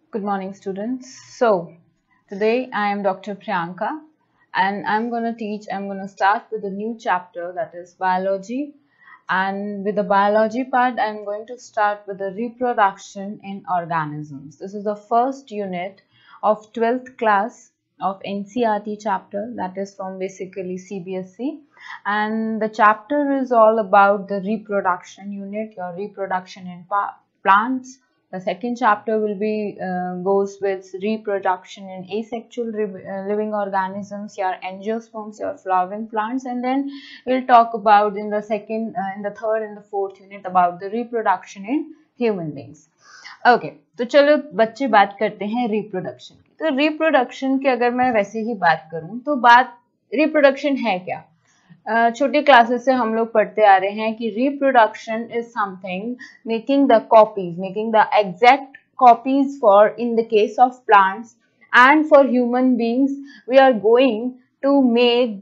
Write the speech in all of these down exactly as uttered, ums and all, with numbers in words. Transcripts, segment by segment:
Good morning, students. So, today I am Doctor Priyanka and I'm going to teach, I'm going to start with a new chapter, that is biology. And with the biology part, I'm going to start with the reproduction in organisms. This is the first unit of twelfth class of N C E R T chapter, that is from basically C B S E. And the chapter is all about the reproduction unit, your reproduction in plants. The second chapter will be uh, goes with reproduction in asexual uh, living organisms, your angiosperms, your flowering plants, and then we'll talk about in the second, uh, in the third and the fourth unit about the reproduction in human beings. Okay okay, तो चलो बच्चे बात करते हैं reproduction की। तो reproduction की अगर मैं वैसे ही बात करूं तो बात रिप्रोडक्शन है क्या? छोटी क्लासेस से हम लोग पढ़ते आ रहे हैं कि reproduction is something making the copies making the exact copies for in the case of plants and for human beings we are going to make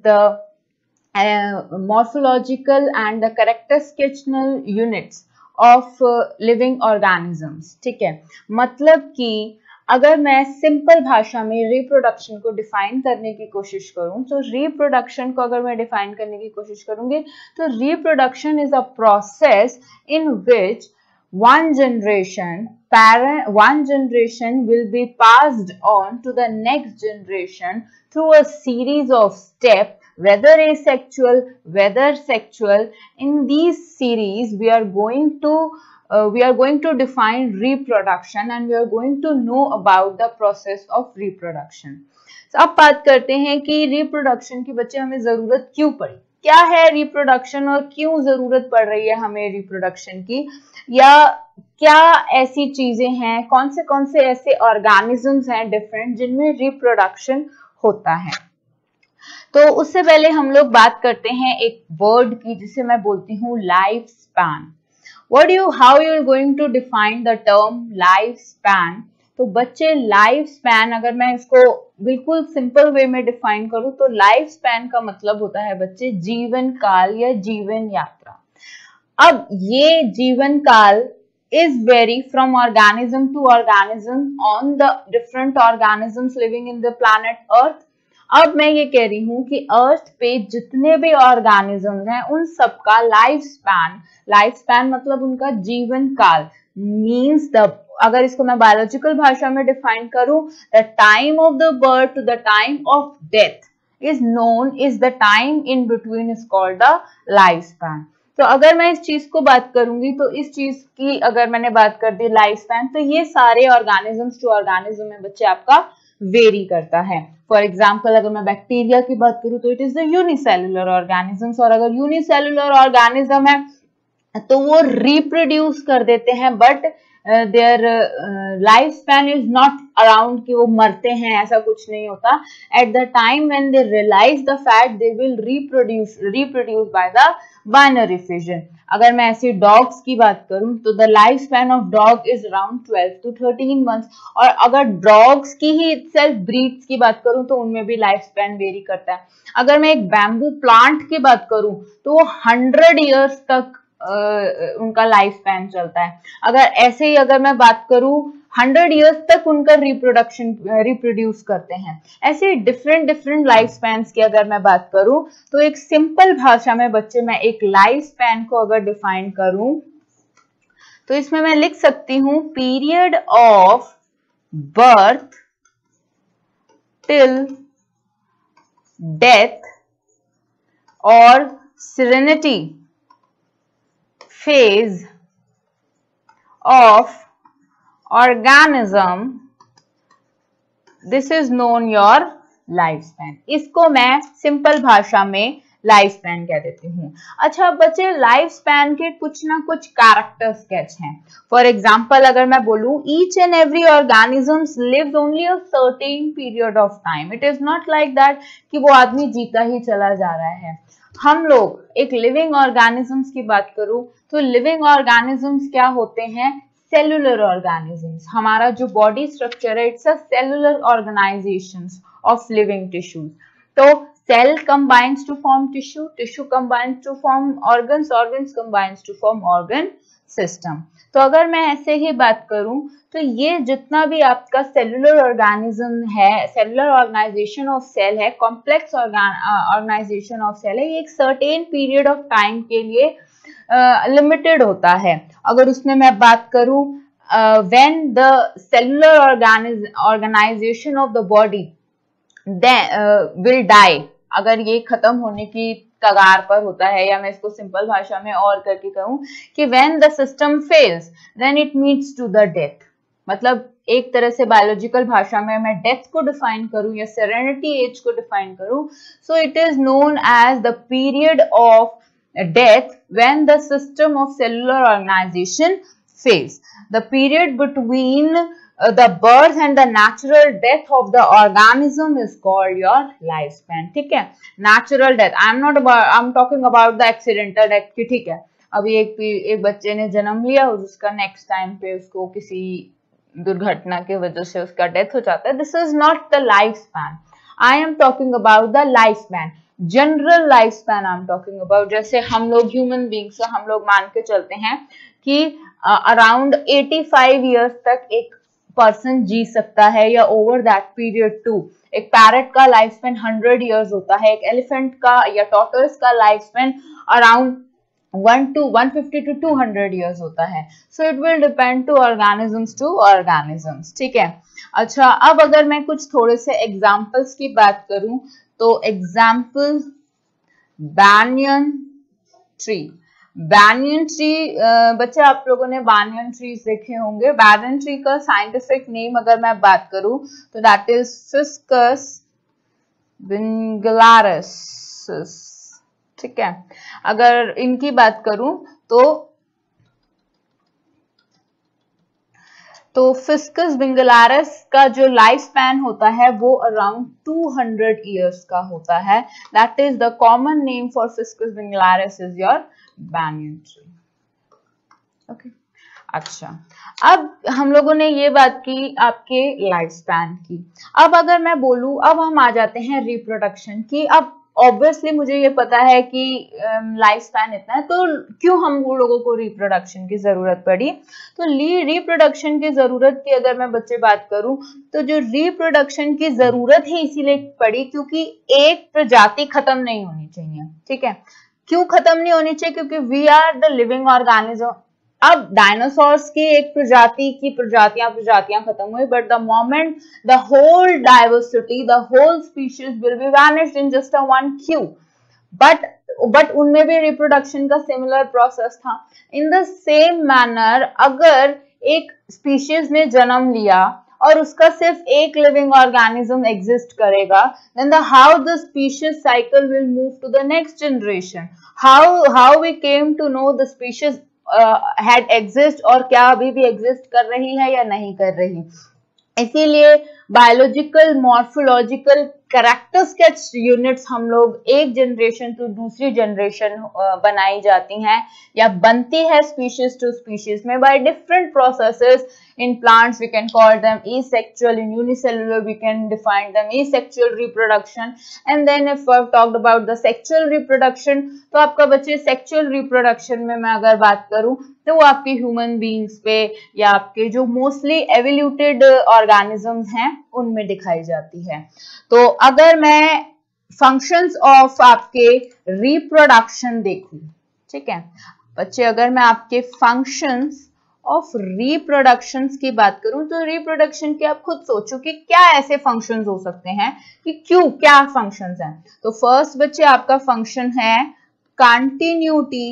the morphological and the characteristical units of living organisms. ठीक है, मतलब कि अगर मैं simple भाषा में reproduction को define करने की कोशिश करूं तो रिप्रोडक्शन को अगर मैं डिफाइन करने की कोशिश करूंगी तो reproduction is a process in which one generation parent one generation will be passed on to the next generation through a series of steps, whether asexual, whether sexual. In these series we are going to uh, we are going to define reproduction and we are going to know about the process of reproduction. So, अब बात करते हैं कि reproduction की बच्चे हमें जरूरत क्यों पड़ी, क्या है रिप्रोडक्शन और क्यों जरूरत पड़ रही है हमें रिप्रोडक्शन की, या क्या ऐसी चीजें हैं, कौन से कौन से ऐसे ऑर्गेनिजम्स हैं डिफरेंट जिनमें रिप्रोडक्शन होता है। तो उससे पहले हम लोग बात करते हैं एक वर्ड की जिसे मैं बोलती हूँ life span. What you how you are going to define the term life span? तो बच्चे लाइफ स्पैन अगर मैं इसको बिल्कुल सिंपल वे में डिफाइन करूं तो लाइफ स्पैन का मतलब होता है बच्चे जीवन काल या जीवन यात्रा। अब ये जीवन काल is vary from organism to organism on the different organisms living in the planet Earth. अब मैं ये कह रही हूँ कि अर्थ पे जितने भी ऑर्गेनिजम्स हैं उन सबका लाइफ स्पैन, लाइफ स्पैन मतलब उनका जीवन काल मीन्स द, अगर इसको मैं बायोलॉजिकल भाषा में डिफाइन करूं, the time of the birth to the time of death is known is the time in between is called the life span. तो अगर मैं इस चीज को बात करूंगी तो इस चीज की अगर मैंने बात कर दी लाइफ स्पैन, तो ये सारे ऑर्गेनिजम्स टू ऑर्गेनिज्म में बच्चे आपका वेरी करता है। फॉर एग्जाम्पल अगर मैं बैक्टीरिया की बात करूं तो it is the unicellular organisms, और अगर यूनिसेलुलर ऑर्गेनिज्म है तो वो रिप्रोड्यूस कर देते हैं but their life span is not around कि वो मरते हैं, ऐसा कुछ नहीं होता। At the time when they realise the fact they will reproduce reproduce by the binary fission. अगर मैं ऐसे डॉग्स की बात करूं तो the life span of dog is around twelve to thirteen months, और अगर डॉग्स की ही सेल्फ ब्रीड्स की बात करूं तो उनमें भी लाइफ स्पैन वेरी करता है। अगर मैं एक बैम्बू प्लांट की बात करूं तो वो हंड्रेड ईयर्स तक Uh, उनका लाइफ स्पैन चलता है। अगर ऐसे ही अगर मैं बात करूं हंड्रेड इयर्स तक उनका रिप्रोडक्शन रिप्रोड्यूस करते हैं। ऐसे डिफरेंट डिफरेंट लाइफ स्पैन की अगर मैं बात करूं तो एक सिंपल भाषा में बच्चे मैं एक लाइफ स्पैन को अगर डिफाइन करूं तो इसमें मैं लिख सकती हूं period of birth till death और serenity phase of organism, this is known your lifespan. इसको मैं सिंपल भाषा में लाइफ स्पैन कह देती हूँ। अच्छा बच्चे, लाइफ स्पैन के कुछ ना कुछ कैरेक्टर स्केच हैं। फॉर एग्जाम्पल अगर मैं बोलूँ each and every organisms lives only a certain period of time, it is not like that कि वो आदमी जीता ही चला जा रहा है। हम लोग एक लिविंग ऑर्गेनिजम्स की बात करूं तो लिविंग ऑर्गेनिजम्स क्या होते हैं? Cellular organisms. हमारा जो बॉडी स्ट्रक्चर है it's a cellular organisations of living tissues. तो cell combines to form tissue, tissue combines to form organs, organs combines to form organ system. तो अगर मैं ऐसे ही बात करूं तो ये जितना भी आपका सेलुलर ऑर्गेनिज्म है, सेलुलर ऑर्गेनाइजेशन ऑफ सेल है, कॉम्प्लेक्स ऑर्गेनाइजेशन ऑफ सेल है, ये एक सर्टेन पीरियड ऑफ टाइम के लिए लिमिटेड uh, होता है. अगर उसमें मैं बात करूं when the cellular organisation of the body will die, अगर ये खत्म होने की कगार पर होता है, या मैं इसको सिंपल भाषा में और करके कहूं कि when the system fails then it means to the death. मतलब एक तरह से बायोलॉजिकल भाषा में मैं डेथ को डिफाइन करूं या सेरेनिटी एज को डिफाइन करूं, so it is known as the period of death when the system of cellular organisation fails. The period between Uh, the birth and the natural death of the organism is called your lifespan. ठीक है, natural death. I am not about, I am talking about the accidental death की. ठीक है, अभी एक एक बच्चे ने जन्म लिया और उसका नेक्स्ट टाइम पे उसको किसी दुर्घटना की वजह से उसका डेथ हो जाता है. This is not the lifespan. I am talking about the lifespan. General life span I am talking about. जैसे हम लोग ह्यूमन बींग्स हम लोग मान के चलते हैं कि अराउंड पचासी ईयर्स तक एक पर्सन जी सकता है या ओवर दैट पीरियड टू. एक पैरट का लाइफ स्पेन हंड्रेड ईयर्स होता है, एक एलिफेंट का या टॉर्टोइस का life span around one to one fifty to two hundred years होता है. So it will depend to organisms to organisms. ठीक है. अच्छा, अब अगर मैं कुछ थोड़े से एग्जांपल्स की बात करूं तो example banyan tree. banyan tree, बच्चे आप लोगों ने banyan ट्रीज देखे होंगे. banyan ट्री का साइंटिफिक नेम अगर मैं बात करूं तो दैट इज फिस्कस विंगुलारिस. ठीक है, अगर इनकी बात करूं तो तो फिस्कस विंगुलारिस का जो लाइफ स्पैन होता है वो अराउंड टू हंड्रेड ईयर्स का होता है. That is the common name for फिस्कस विंगुलारिस is your banyan tree. Okay, अच्छा, अब हम लोगों ने ये बात की आपके लाइफ स्पैन की. अब अगर मैं बोलूं, अब हम आ जाते हैं रिप्रोडक्शन की. अब ऑब्वियसली मुझे ये पता है कि लाइफ स्पैन इतना है, तो क्यों हम लोगों को रिप्रोडक्शन की जरूरत पड़ी. तो रिप्रोडक्शन की जरूरत की अगर मैं बच्चे बात करूं तो जो रिप्रोडक्शन की जरूरत ही इसीलिए पड़ी क्योंकि एक प्रजाति खत्म नहीं होनी चाहिए. ठीक है, क्यों खत्म नहीं होनी चाहिए? क्योंकि we are the living organism. अब डायनासोर्स की एक प्रजाति की प्रजातियां प्रजातियां खत्म हुई, but the moment the whole diversity, the whole species will be vanished in just a one queue. But but उनमें भी रिप्रोडक्शन का सिमिलर प्रोसेस था. इन द सेम मैनर अगर एक स्पीशीज ने जन्म लिया और उसका सिर्फ एक लिविंग ऑर्गेनिज्म एग्जिस्ट करेगा, then the how the species cycle will move to the next generation. How how we came to know the species uh, had exist और क्या अभी भी एग्जिस्ट कर रही है या नहीं कर रही. इसीलिए biological morphological character sketch units हम लोग एक जनरेशन टू दूसरी जनरेशन बनाई जाती हैं या बनती है स्पीशीज टू स्पीशीज में by different processes. In plants we can call them asexual, in unicellular we can define them asexual reproduction. And then if I've talked about the sexual reproduction, तो आपका बच्चे sexual reproduction में मैं अगर बात करूं तो वो आपके ह्यूमन बींग्स पे या आपके जो मोस्टली एवोल्यूटेड ऑर्गेनिजम्स हैं उनमें दिखाई जाती है. तो अगर मैं फंक्शंस ऑफ आपके रिप्रोडक्शन देखूं, ठीक है बच्चे, अगर मैं आपके फंक्शंस ऑफ रिप्रोडक्शन की बात करूं तो रिप्रोडक्शन के आप खुद सोचो कि क्या ऐसे फंक्शंस हो सकते हैं कि क्यों क्या फंक्शंस हैं. तो फर्स्ट बच्चे आपका फंक्शन है continuity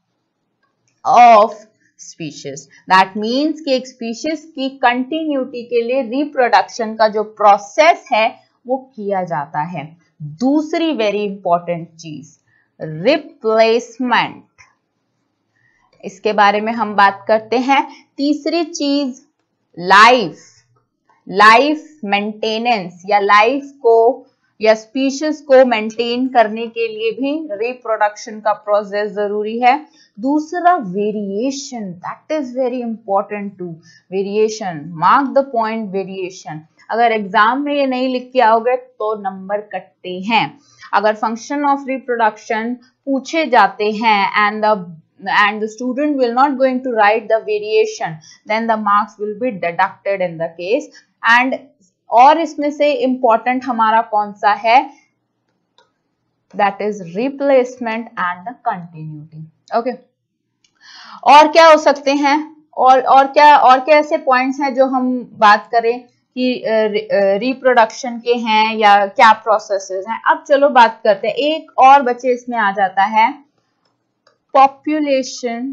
of species. That means कि एक स्पीशीज की कंटिन्यूटी के लिए रिप्रोडक्शन का जो प्रोसेस है वो किया जाता है. दूसरी वेरी इंपॉर्टेंट चीज रिप्लेसमेंट, इसके बारे में हम बात करते हैं. तीसरी चीज लाइफ, लाइफ मेंटेनेंस या लाइफ को या स्पीशीज को मेंटेन करने के लिए भी रिप्रोडक्शन का प्रोसेस जरूरी है. दूसरा variation, that is very important too. Variation, mark the point, variation. अगर एग्जाम में ये नहीं लिख के आओगे तो नंबर कटते हैं। अगर फंक्शन ऑफ रिप्रोडक्शन पूछे जाते हैं and the and the student will not going to write the variation, then the marks will be deducted in the case. and और इसमें से important हमारा कौन सा है, that is replacement and the continuity. okay, और क्या हो सकते हैं, और और क्या और क्या ऐसे पॉइंट्स हैं जो हम बात करें कि रिप्रोडक्शन के हैं या क्या प्रोसेसेस हैं। अब चलो बात करते हैं, एक और बच्चे इसमें आ जाता है पॉपुलेशन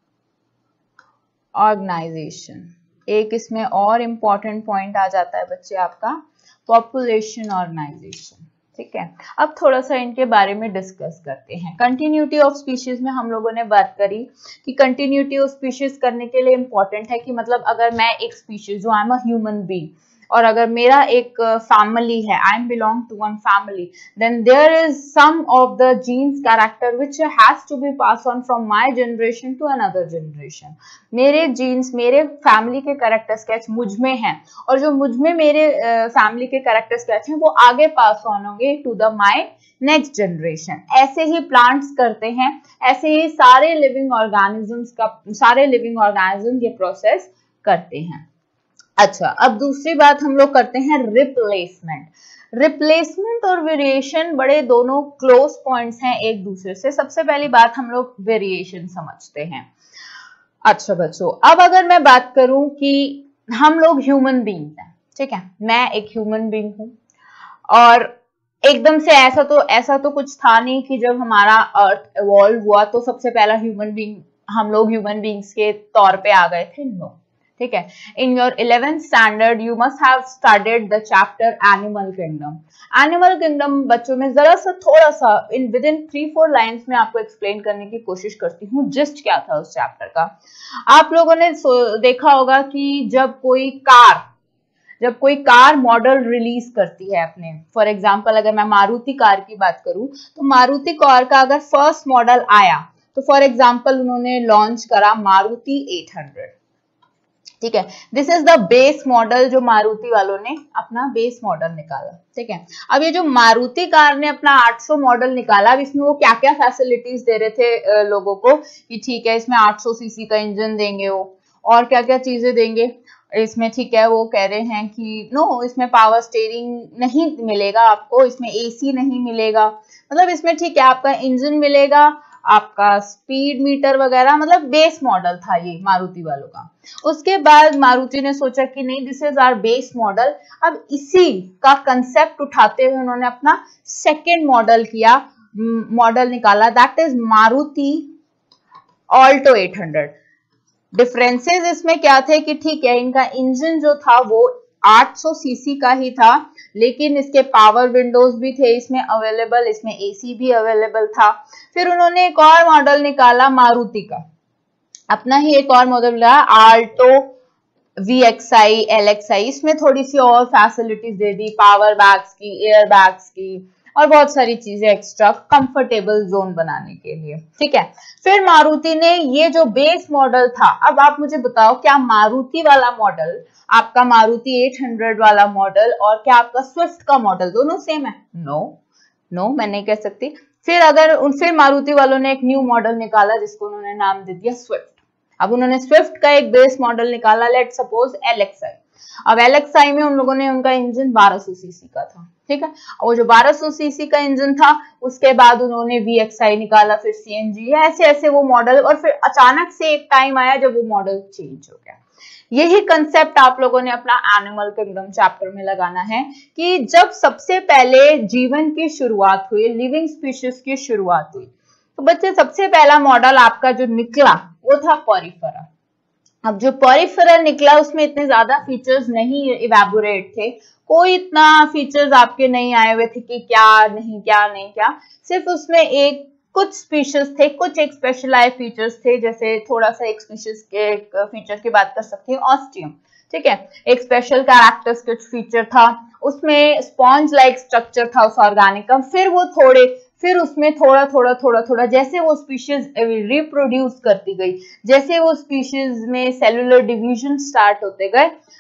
ऑर्गेनाइजेशन। एक इसमें और इम्पॉर्टेंट पॉइंट आ जाता है बच्चे आपका पॉपुलेशन ऑर्गेनाइजेशन। ठीक है, अब थोड़ा सा इनके बारे में डिस्कस करते हैं। कंटिन्यूटी ऑफ स्पीशीज में हम लोगों ने बात करी कि कंटिन्यूटी ऑफ स्पीशीज करने के लिए इम्पॉर्टेंट है कि मतलब अगर मैं एक स्पीशीज जो I am a human being और अगर मेरा एक फैमिली है, I am belong to one family, then there is some of the genes character which has to be pass on from my generation to another generation. मेरे genes, मेरे family के character sketch मुझ में हैं और जो मुझ में मेरे फैमिली uh, के कैरेक्टर स्केच हैं वो आगे पास ऑन होंगे to the my next generation. ऐसे ही प्लांट्स करते हैं, ऐसे ही सारे लिविंग ऑर्गेनिजम्स का सारे लिविंग ऑर्गेनिज्म ये प्रोसेस करते हैं। अच्छा, अब दूसरी बात हम लोग करते हैं रिप्लेसमेंट। रिप्लेसमेंट और वेरिएशन बड़े दोनों क्लोज पॉइंट्स हैं एक दूसरे से। सबसे पहली बात हम लोग वेरिएशन समझते हैं। अच्छा बच्चों, अब अगर मैं बात करूं कि हम लोग ह्यूमन बीइंग हैं, ठीक है, मैं एक ह्यूमन बीइंग हूं और एकदम से ऐसा तो ऐसा तो कुछ था नहीं कि जब हमारा अर्थ इवॉल्व हुआ तो सबसे पहला ह्यूमन बीइंग हम लोग ह्यूमन बीइंग्स के तौर पे आ गए थे। नो, ठीक है, in your eleventh standard you must have studied the chapter animal kingdom. Animal kingdom बच्चों में जरा सा थोड़ा सा in within three four lines में आपको एक्सप्लेन करने की कोशिश करती हूँ जिस्ट क्या था उस चैप्टर का। आप लोगों ने देखा होगा कि जब कोई कार जब कोई कार मॉडल रिलीज करती है अपने, फॉर एग्जाम्पल अगर मैं मारुति कार की बात करूं तो मारुति कार का अगर फर्स्ट मॉडल आया तो फॉर एग्जाम्पल उन्होंने लॉन्च करा मारुति एट हंड्रेड। ठीक है, this is the base model जो मारुति वालों ने अपना बेस मॉडल निकाला। ठीक है, अब ये जो मारुति कार ने अपना आठ सौ मॉडल निकाला, अब इसमें वो क्या क्या फैसिलिटीज दे रहे थे लोगों को कि ठीक है इसमें आठ सौ सीसी का इंजन देंगे वो, और क्या क्या चीजें देंगे इसमें। ठीक है, वो कह रहे हैं कि नो इसमें पावर स्टीयरिंग नहीं मिलेगा आपको, इसमें एसी नहीं मिलेगा, मतलब इसमें ठीक है आपका इंजन मिलेगा, आपका स्पीड मीटर वगैरह, मतलब बेस मॉडल था ये मारुति वालों का। उसके बाद मारुति ने सोचा कि नहीं this is our base model, अब इसी का कंसेप्ट उठाते हुए उन्होंने अपना सेकेंड मॉडल किया, मॉडल निकाला, that is Maruti Alto eight hundred. Differences इसमें क्या थे कि ठीक है इनका इंजन जो था वो आठ सौ सीसी का ही था, लेकिन इसके पावर विंडोज भी थे इसमें अवेलेबल, इसमें एसी भी अवेलेबल था। फिर उन्होंने एक और मॉडल निकाला मारुति का, अपना ही एक और मॉडल निकाला Alto V X I, L X I, इसमें थोड़ी सी और फैसिलिटीज दे दी, पावर बैग्स की, एयर बैग्स की और बहुत सारी चीजें एक्स्ट्रा कंफर्टेबल जोन बनाने के लिए। ठीक है, फिर मारुति ने ये जो बेस मॉडल था, अब आप मुझे बताओ क्या मारुति वाला मॉडल, आपका मारुति एट हंड्रेड वाला मॉडल और क्या आपका स्विफ्ट का मॉडल दोनों सेम है? नो नो मैं नहीं कह सकती। फिर अगर उन फिर मारुति वालों ने एक न्यू मॉडल निकाला जिसको उन्होंने नाम दे दिया स्विफ्ट। अब उन्होंने स्विफ्ट का एक बेस मॉडल निकाला, let suppose L X I. अब एल एक्स आई में उन लोगों ने उनका इंजन बारह सौ सीसी का था। ठीक है, और वो जो बारह सौ सीसी का इंजन था उसके बाद उन्होंने वी एक्स आई निकाला, फिर सी एन जी, ऐसे ऐसे वो मॉडल, और फिर अचानक से एक टाइम आया जब वो मॉडल चेंज हो गया। यही कंसेप्ट आप लोगों ने अपना एनिमल किंगडम चैप्टर में लगाना है कि जब सबसे पहले जीवन की शुरुआत हुई, लिविंग स्पीशीज की शुरुआत हुई, तो बच्चे सबसे पहला मॉडल आपका जो निकला वो था पॉरीफेरा। अब जो पॉरीफेरा निकला उसमें इतने ज्यादा फीचर्स नहीं इवेबोरेट थे, कोई इतना फीचर्स आपके नहीं आए हुए थे कि क्या नहीं क्या नहीं क्या, सिर्फ उसमें एक कुछ स्पीशीज थे, कुछ एक स्पेशलाइज फीचर्स थे, जैसे थोड़ा सा एक स्पीशीज के एक फीचर की बात कर सकते हैं ऑस्टियम। ठीक है, एक स्पेशल कैरेक्टरिस्टिक फीचर था, उसमें स्पॉन्ज लाइक स्ट्रक्चर था उस ऑर्गेनिक का। फिर वो थोड़े फिर उसमें थोड़ा थोड़ा थोड़ा थोड़ा जैसे वो स्पीशीज रिप्रोड्यूस करती गई, जैसे वो स्पीशीज में सेलुलर डिवीजन स्टार्ट होते गए,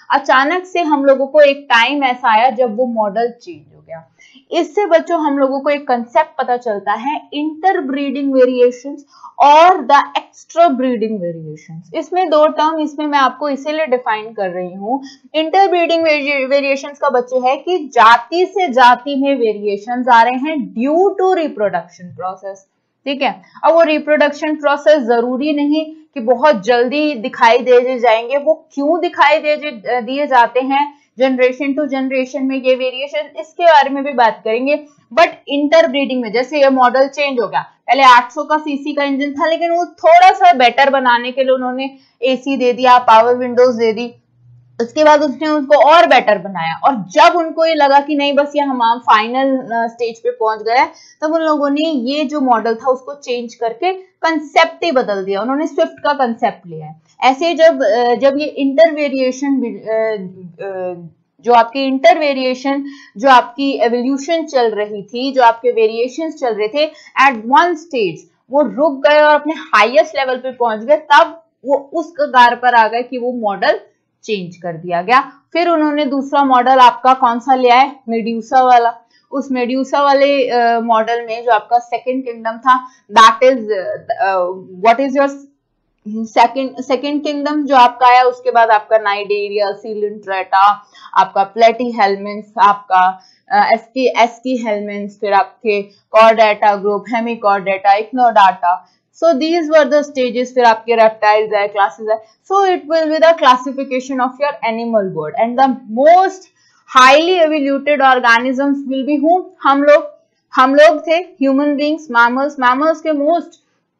अचानक से हम लोगों को एक टाइम ऐसा आया जब वो मॉडल चेंज हो गया। इससे बच्चों हम लोगों को एक कंसेप्ट पता चलता है इंटरब्रीडिंग वेरिएशंस और द एक्स्ट्रा ब्रीडिंग वेरिएशंस। इसमें दो टर्म इसमें मैं आपको इसीलिए डिफाइन कर रही हूँ। इंटरब्रीडिंग वेरिएशंस का बच्चों है कि जाति से जाति में वेरिएशंस आ रहे हैं ड्यू टू रिप्रोडक्शन प्रोसेस, ठीक है। अब वो रिप्रोडक्शन प्रोसेस जरूरी नहीं कि बहुत जल्दी दिखाई दे जाएंगे, वो क्यों दिखाई दे दिए जाते हैं जनरेशन टू जनरेशन में ये वेरिएशन, इसके बारे में भी बात करेंगे। बट इंटरब्रीडिंग में जैसे ये मॉडल चेंज हो गया, पहले आठ सौ का सीसी का इंजन था लेकिन वो थोड़ा सा बेटर बनाने के लिए उन्होंने एसी दे दिया, पावर विंडोज दे दी, उसके बाद उसने उसको और बेटर बनाया, और जब उनको ये लगा कि नहीं बस ये हम फाइनल स्टेज पे पहुंच गए, तब उन लोगों ने ये जो मॉडल था उसको चेंज करके कंसेप्ट ही बदल दिया, उन्होंने स्विफ्ट का कंसेप्ट लिया है। ऐसे जब जब ये इंटर वेरिएशन जो आपकी इंटर वेरिएशन जो आपकी एवोल्यूशन चल रही थी, जो आपके वेरिएशंस चल रहे थे, एट वन स्टेज वो रुक गए और अपने हाईएस्ट लेवल पे पहुंच गए, तब वो उस कगार पर आ गए कि वो मॉडल चेंज कर दिया गया। फिर उन्होंने दूसरा मॉडल आपका कौन सा लिया है, मेड्यूसा वाला। उस मेड्यूसा वाले मॉडल uh, में जो आपका सेकेंड किंगडम था, that is what is your second second kingdom जो आपका आया। उसके बाद आपका नाइडेरिया, सीलिंट्रेटा, आपका प्लेटीहेल्मिन्स, आपका एस्की एस्की हेल्मिन्स, फिर आपके कॉर्डेटा ग्रुप, हेमिकॉर्डेटा, इक्नोडाटा। So these were the stages. फिर आपके reptiles है, classes है. So it will be the classification of your animal world, and the most highly evoluted organisms will be whom? हम लोग हम लोग थे human beings, mammals. Mammals के most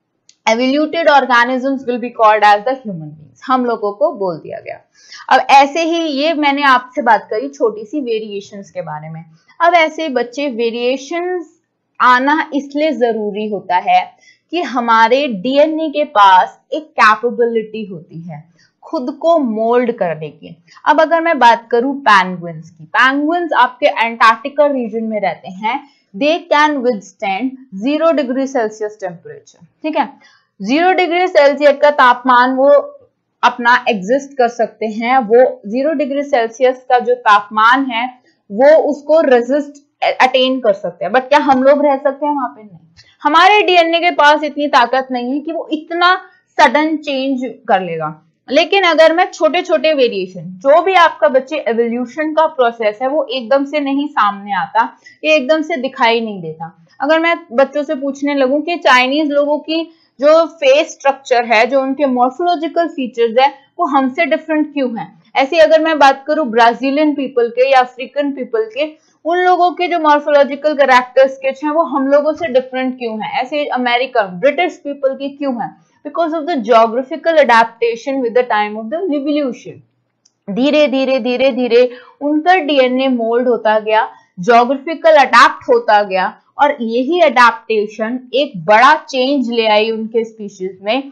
evoluted organisms will be called as the human beings. हम लोगों को बोल दिया गया। अब ऐसे ही ये मैंने आपसे बात करी छोटी सी वेरिएशंस के बारे में। अब ऐसे बच्चे वेरिएशंस आना इसलिए जरूरी होता है कि हमारे डीएनए के पास एक कैपेबिलिटी होती है खुद को मोल्ड करने की। अब अगर मैं बात करूं पेंगुइन्स की, पेंगुइन्स आपके अंटार्कटिका रीजन में रहते हैं। They can withstand zero degree Celsius temperature, ठीक है। जीरो डिग्री सेल्सियस का तापमान वो अपना एग्जिस्ट कर सकते हैं। वो जीरो डिग्री सेल्सियस का जो तापमान है वो उसको रेजिस्ट अटेन कर सकते हैं। बट क्या हम लोग रह सकते हैं वहां पे? नहीं। हमारे डीएनए के पास इतनी ताकत नहीं है कि वो इतना सडन चेंज कर लेगा। लेकिन अगर मैं छोटे छोटे वेरिएशन, जो भी आपका बच्चे एवोल्यूशन का प्रोसेस है, वो एकदम से नहीं सामने आता, ये एकदम से दिखाई नहीं देता। अगर मैं बच्चों से पूछने लगूं कि चाइनीज लोगों की जो फेस स्ट्रक्चर है, जो उनके मॉर्फोलॉजिकल फीचर्स है, वो हमसे डिफरेंट क्यों है? ऐसे अगर मैं बात करूं ब्राजीलियन पीपल के या अफ्रीकन पीपल के, उन लोगों के जो मॉर्फोलॉजिकल कैरेक्टर स्केच हैं वो हम लोगों से डिफरेंट क्यों है? ऐसे अमेरिकन, ब्रिटिश पीपल की क्यों है? Because of the geographical adaptation with the time of the evolution. धीरे धीरे धीरे धीरे उनका डीएनए मोल्ड होता गया, ज्योग्राफिकल अडेप्ट होता गया, और यही अडेप्टेशन एक बड़ा चेंज ले आई उनके स्पीशीज में।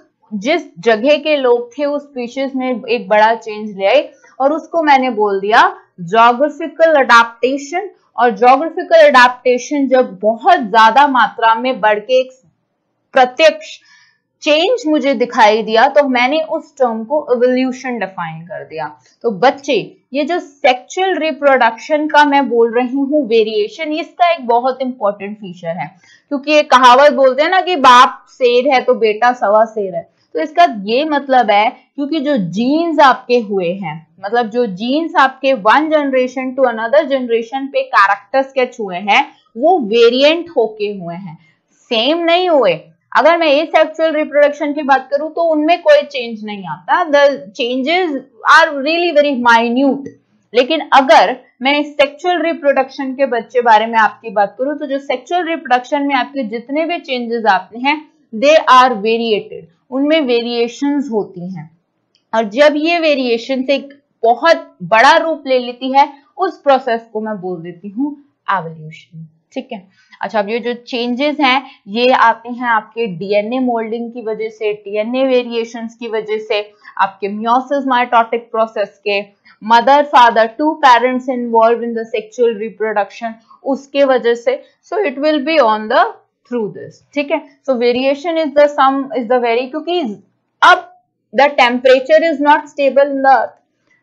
जिस जगह के लोग थे उस स्पीशीज में एक बड़ा चेंज ले आई, और उसको मैंने बोल दिया ज्योग्राफिकल अडेप्टेशन। और ज्योग्राफिकल अडेप्टेशन जब बहुत ज्यादा मात्रा में बढ़ के एक प्रत्यक्ष चेंज मुझे दिखाई दिया, तो मैंने उस टर्म को इवोल्यूशन डिफाइन कर दिया। तो बच्चे, ये जो सेक्सुअल रिप्रोडक्शन का मैं बोल रही हूँ वेरिएशन, इसका एक बहुत इंपॉर्टेंट फीचर है। क्योंकि ये कहावत बोलते हैं ना कि बाप शेर है तो बेटा सवा शेर है, तो इसका ये मतलब है क्योंकि जो जीन्स आपके हुए हैं, मतलब जो जीन्स आपके one generation to another generation पे कैरेक्टर स्केच हुए हैं, वो वेरिएंट होके हुए हैं, सेम नहीं हुए। अगर मैं ये सेक्सुअल रिप्रोडक्शन की बात करूं तो उनमें कोई चेंज नहीं आता, the changes are really very minute. लेकिन अगर मैं सेक्सुअल रिप्रोडक्शन के बच्चे बारे में आपकी बात करूं, तो जो सेक्सुअल रिप्रोडक्शन में आपके जितने भी चेंजेस आते हैं, दे आर वेरिएटेड, उनमें वेरिएशंस होती हैं। और जब ये वेरिएशन एक बहुत बड़ा रूप ले लेती है, उस प्रोसेस को मैं बोल देती हूँ एवोल्यूशन, ठीक है। अच्छा, अब ये जो चेंजेस हैं ये आते हैं आपके डीएनए मोल्डिंग की वजह से, डीएनए वेरिएशंस की वजह से, आपके मियोसिस माइटोटिक प्रोसेस के, mother father two parents involve in the sexual reproduction, उसके वजह से। So it will be on the through this, ठीक है। So variation is the some is the very, क्योंकि अब the temperature is not stable in the earth,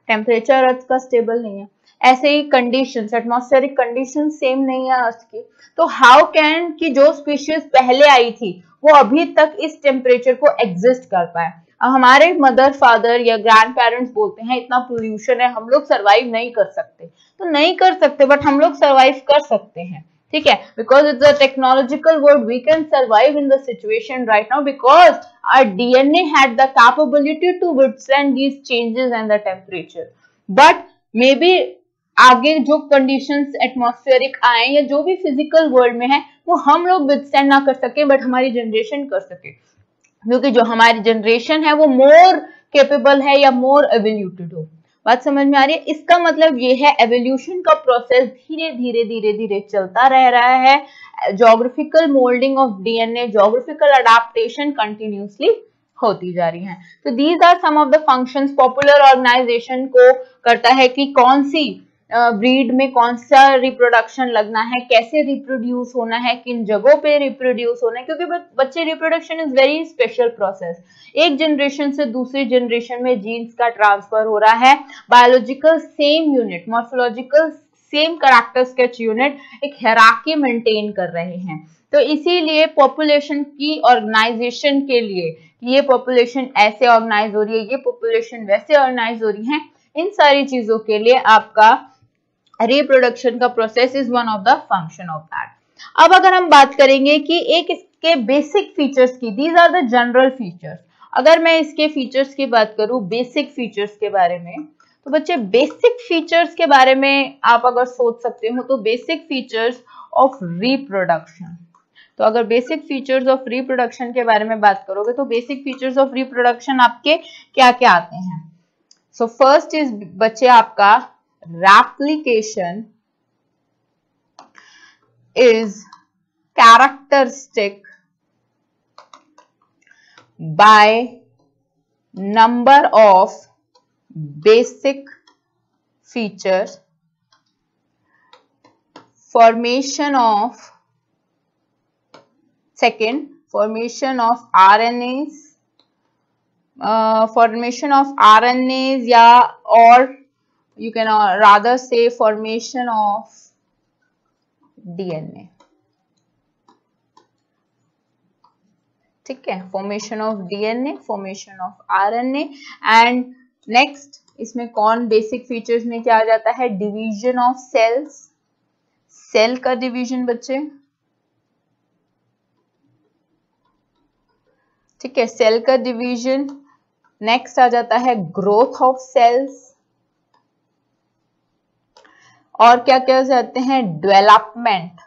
temperature earth का stable नहीं है, ऐसे ही कंडीशंस, एटमॉस्फेरिक कंडीशन सेम नहीं है अर्थ की, तो हाउ कैन कि जो स्पीशीज पहले आई थी वो अभी तक इस टेम्परेचर को एग्जिस्ट कर पाए। अब हमारे मदर फादर या ग्रैंड पेरेंट्स बोलते हैं इतना पोल्यूशन है हम लोग सरवाइव नहीं कर सकते, तो नहीं कर सकते बट हम लोग सरवाइव कर सकते हैं, ठीक है, because it's a technological world, we can survive in the situation right now because our DNA had the capability to withstand these changes in the temperature. But maybe आगे जो conditions atmospheric आए या जो भी physical world में है वो हम लोग विथस्टैंड ना कर सके बट हमारी जनरेशन कर सके, क्योंकि जो हमारी जनरेशन है वो मोर केपेबल है या मोर एवोल्यूटेड हो। बात समझ में आ रही है? इसका मतलब ये है एवोल्यूशन का प्रोसेस धीरे धीरे धीरे धीरे चलता रह रहा है। Geographical moulding of DNA, geographical adaptation continuously होती जा रही है। तो these are some of the functions popular organisation को करता है कि कौन सी ब्रीड uh, में कौन सा रिप्रोडक्शन लगना है, कैसे रिप्रोड्यूस होना है, किन जगहों पे रिप्रोड्यूस होना है, क्योंकि बच्चे reproduction is very special process. एक जनरेशन से दूसरी जनरेशन में जीन्स का ट्रांसफर हो रहा है, biological same unit, morphological same character sketch unit एक हायरार्की मेंटेन कर रहे हैं। तो इसीलिए पॉपुलेशन की ऑर्गेनाइजेशन के लिए ये पॉपुलेशन ऐसे ऑर्गेनाइज हो रही है, ये पॉपुलेशन वैसे ऑर्गेनाइज हो रही है, इन सारी चीजों के लिए आपका रिप्रोडक्शन का process is one of the function of that. अब अगर हम बात करेंगे कि एक इसके बेसिक फीचर्स की, these are the general features. अगर मैं इसके फीचर्स की बात करूं, बेसिक फीचर्स के बारे में, तो बच्चे बेसिक फीचर्स के बारे में आप अगर सोच सकते हो तो बेसिक फीचर्स ऑफ रिप्रोडक्शन, तो अगर बेसिक फीचर्स ऑफ रिप्रोडक्शन के बारे में बात करोगे तो बेसिक फीचर्स ऑफ रिप्रोडक्शन आपके क्या क्या आते हैं। सो फर्स्ट इज बच्चे आपका replication is characteristic by number of basic features, formation of second formation of R N As, uh, formation of R N As या और you can rather say formation of D N A, ठीक है, formation of D N A, formation of R N A and next इसमें कौन basic features में क्या आ जाता है, डिवीजन ऑफ सेल्स, सेल का डिवीजन बच्चे, ठीक है, सेल का डिवीजन। नेक्स्ट आ जाता है ग्रोथ ऑफ सेल्स, और क्या क्या जाते हैं, development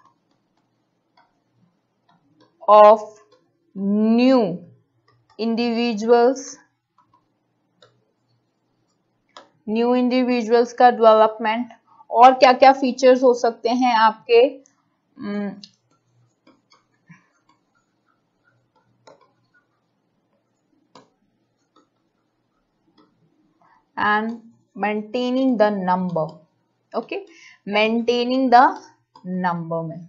of new individuals, new individuals का डेवलपमेंट, और क्या क्या फीचर्स हो सकते हैं आपके, and maintaining the number, okay, maintaining the number में।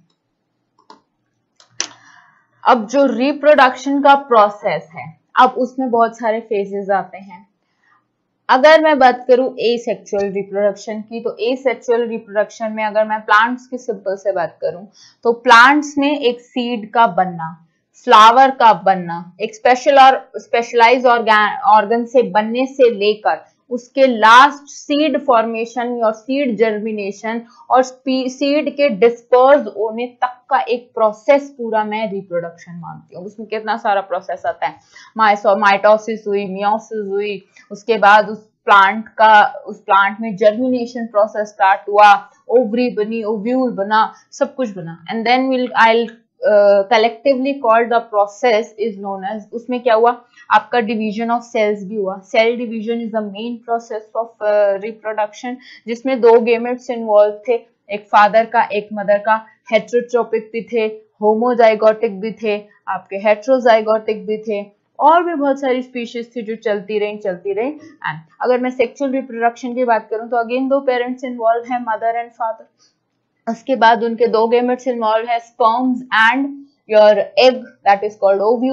अब जो रिप्रोडक्शन का प्रोसेस है, अब उसमें बहुत सारे फेजेस आते हैं। अगर मैं बात करूं एसेक्सुअल रिप्रोडक्शन की, तो एसेक्सुअल रिप्रोडक्शन में अगर मैं प्लांट्स की सिंपल से बात करूं तो प्लांट्स में एक सीड का बनना, फ्लावर का बनना, एक स्पेशल और स्पेशलाइज ऑर्गन से बनने से लेकर उसके लास्ट सीड फॉर्मेशन और सीड जर्मिनेशन और सीड के डिस्पर्स होने तक का एक प्रोसेस पूरा मैं रिप्रोडक्शन मानती हूँ। उसमें कितना सारा प्रोसेस आता है, माइसो माइटोसिस हुई, मियोसिस हुई, उसके बाद उस प्लांट का उस प्लांट में जर्मिनेशन प्रोसेस स्टार्ट हुआ, ओवरी बनी, ओव्यूल बना, सब कुछ बना, and then will I collectively called the process is known as, उसमें क्या हुआ आपका डिवीजन ऑफ सेल्स भी हुआ। Cell division is the main process of reproduction, जिसमें दो गेमेट्स इन्वॉल्व थे, एक फादर का एक मदर का, हेटेरोट्रोपिक भी थे, होमोजाइगोटिक भी थे, आपके हेटेरोजाइगोटिक भी थे, और भी बहुत सारी स्पीशीज थी जो चलती रही चलती रही एंड अगर मैं सेक्सुअल रिप्रोडक्शन की बात करूं तो अगेन दो पेरेंट्स इन्वॉल्व है, मदर एंड फादर, उसके बाद उनके दो गेमेट्स इन्वॉल्व है, sperms and your egg that is called ovule,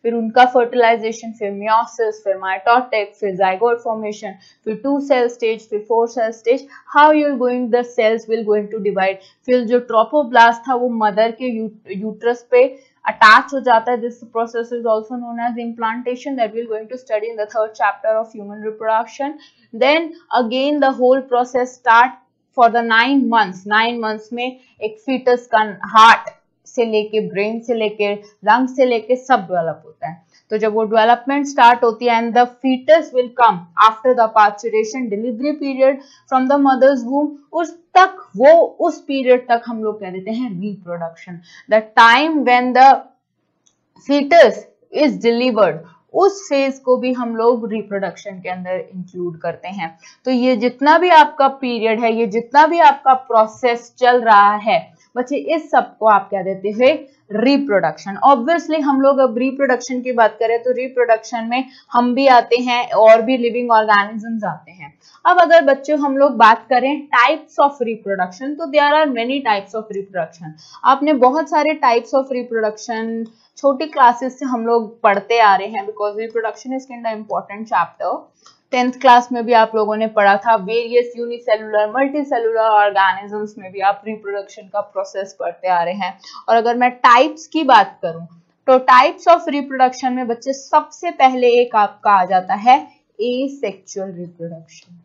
फिर उनका फर्टिलाइजेशन, फिर मियोसिस, फिर माइटोटिक, फिर जाइगोट फॉर्मेशन, फिर टू सेल स्टेज, फिर four cell stage, how you are going the cells will going to divide. फिर जो ट्रोपोब्लास्ट था वो मदर के यूट्रस पे attach हो जाता है. This process is also known as implantation that we are going to study in the third chapter of human reproduction. Then again the whole process start for the nine months. Nine months में एक fetus का heart से लेके brain से लेके lung से लेके सब develop होता है. तो जब वो डेवलपमेंट स्टार्ट होती है and the foetus will come after the parturition delivery period from the mother's womb, उस तक वो उस पीरियड तक हम लोग कह देते हैं reproduction. The time when the foetus is delivered, उस फेज को भी हम लोग रिप्रोडक्शन के अंदर इंक्लूड करते हैं. तो ये जितना भी आपका पीरियड है, ये जितना भी आपका प्रोसेस चल रहा है बच्चे, इस सब को आप क्या देते हैं रिप्रोडक्शन. ऑब्वियसली हम लोग अब रिप्रोडक्शन की बात करें तो रिप्रोडक्शन में हम भी आते हैं और भी लिविंग ऑर्गेनिजम्स आते हैं. अब अगर बच्चों हम लोग बात करें टाइप्स ऑफ रिप्रोडक्शन, तो there are many types of reproduction. आपने बहुत सारे टाइप्स ऑफ रिप्रोडक्शन छोटी क्लासेस से हम लोग पढ़ते आ रहे हैं, because reproduction is kind of important chapter. Tenth class में भी आप लोगों ने पढ़ा था. वेरियस यूनिसेलुलर मल्टीसेलुलर ऑर्गेनिजम्स में भी आप रिप्रोडक्शन का प्रोसेस पढ़ते आ रहे हैं. और अगर मैं टाइप्स की बात करूं तो टाइप्स ऑफ रिप्रोडक्शन में बच्चे सबसे पहले एक आपका आ जाता है एसेक्सुअल रिप्रोडक्शन.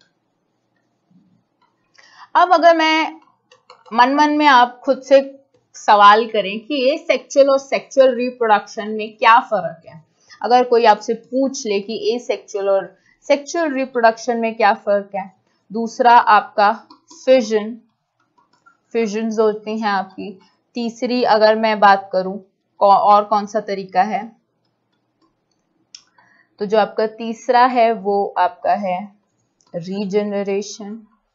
अब अगर मैं मन मन में आप खुद से सवाल करें कि एसेक्सुअल और सेक्सुअल रिप्रोडक्शन में क्या फर्क है, अगर कोई आपसे पूछ ले कि एसेक्सुअल और सेक्सुअल रिप्रोडक्शन में क्या फर्क है. दूसरा आपका फिजन, फिजन्स होती हैं आपकी. तीसरी अगर मैं बात करूं और कौन सा तरीका है, तो जो आपका तीसरा है वो आपका है रीजनरेशन.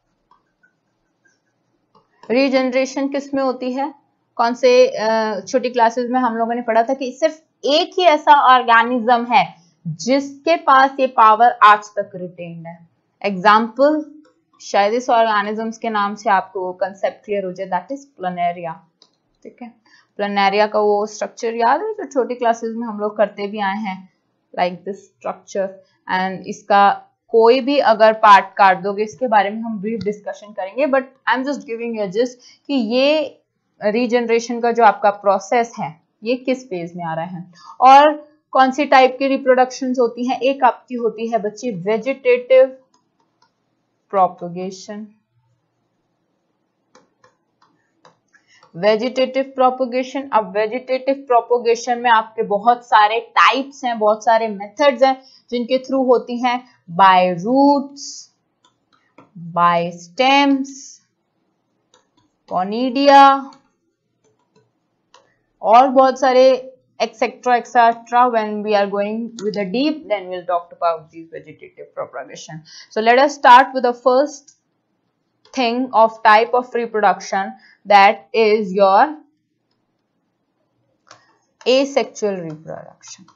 रीजनरेशन किस में होती है, कौन से छोटी क्लासेस में हम लोगों ने पढ़ा था कि सिर्फ एक ही ऐसा ऑर्गेनिज्म है जिसके पास ये पावर आज तक रिटेन्ड है. एग्जाम्पल, शायद इस ऑर्गेनिजम्स के नाम से आपको कंसेप्ट क्लियर हो जाए, दैट इज प्लनेरिया. ठीक है, प्लनेरिया का वो स्ट्रक्चर याद है जो छोटी क्लासेस में हम लोग करते भी आए हैं, लाइक दिस स्ट्रक्चर. एंड इसका कोई भी अगर पार्ट काट दोगे, इसके बारे में हम ब्रीफ डिस्कशन करेंगे, but I am just giving you just कि ये रीजनरेशन का जो आपका प्रोसेस है ये किस फेज में आ रहा है. और कौन सी टाइप की रिप्रोडक्शंस होती हैं, एक आपकी होती है बच्चे वेजिटेटिव प्रोपगेशन. Vegetative propagation. अब वेजिटेटिव प्रोपगेशन में आपके बहुत सारे टाइप्स हैं, बहुत सारे मेथड्स हैं जिनके थ्रू होती हैं. By roots, by stems, conidia और बहुत सारे etc etc. When we are going with the deep, then we'll talk about these vegetative propagation. So let us start with the first thing of type of reproduction, that is your asexual reproduction.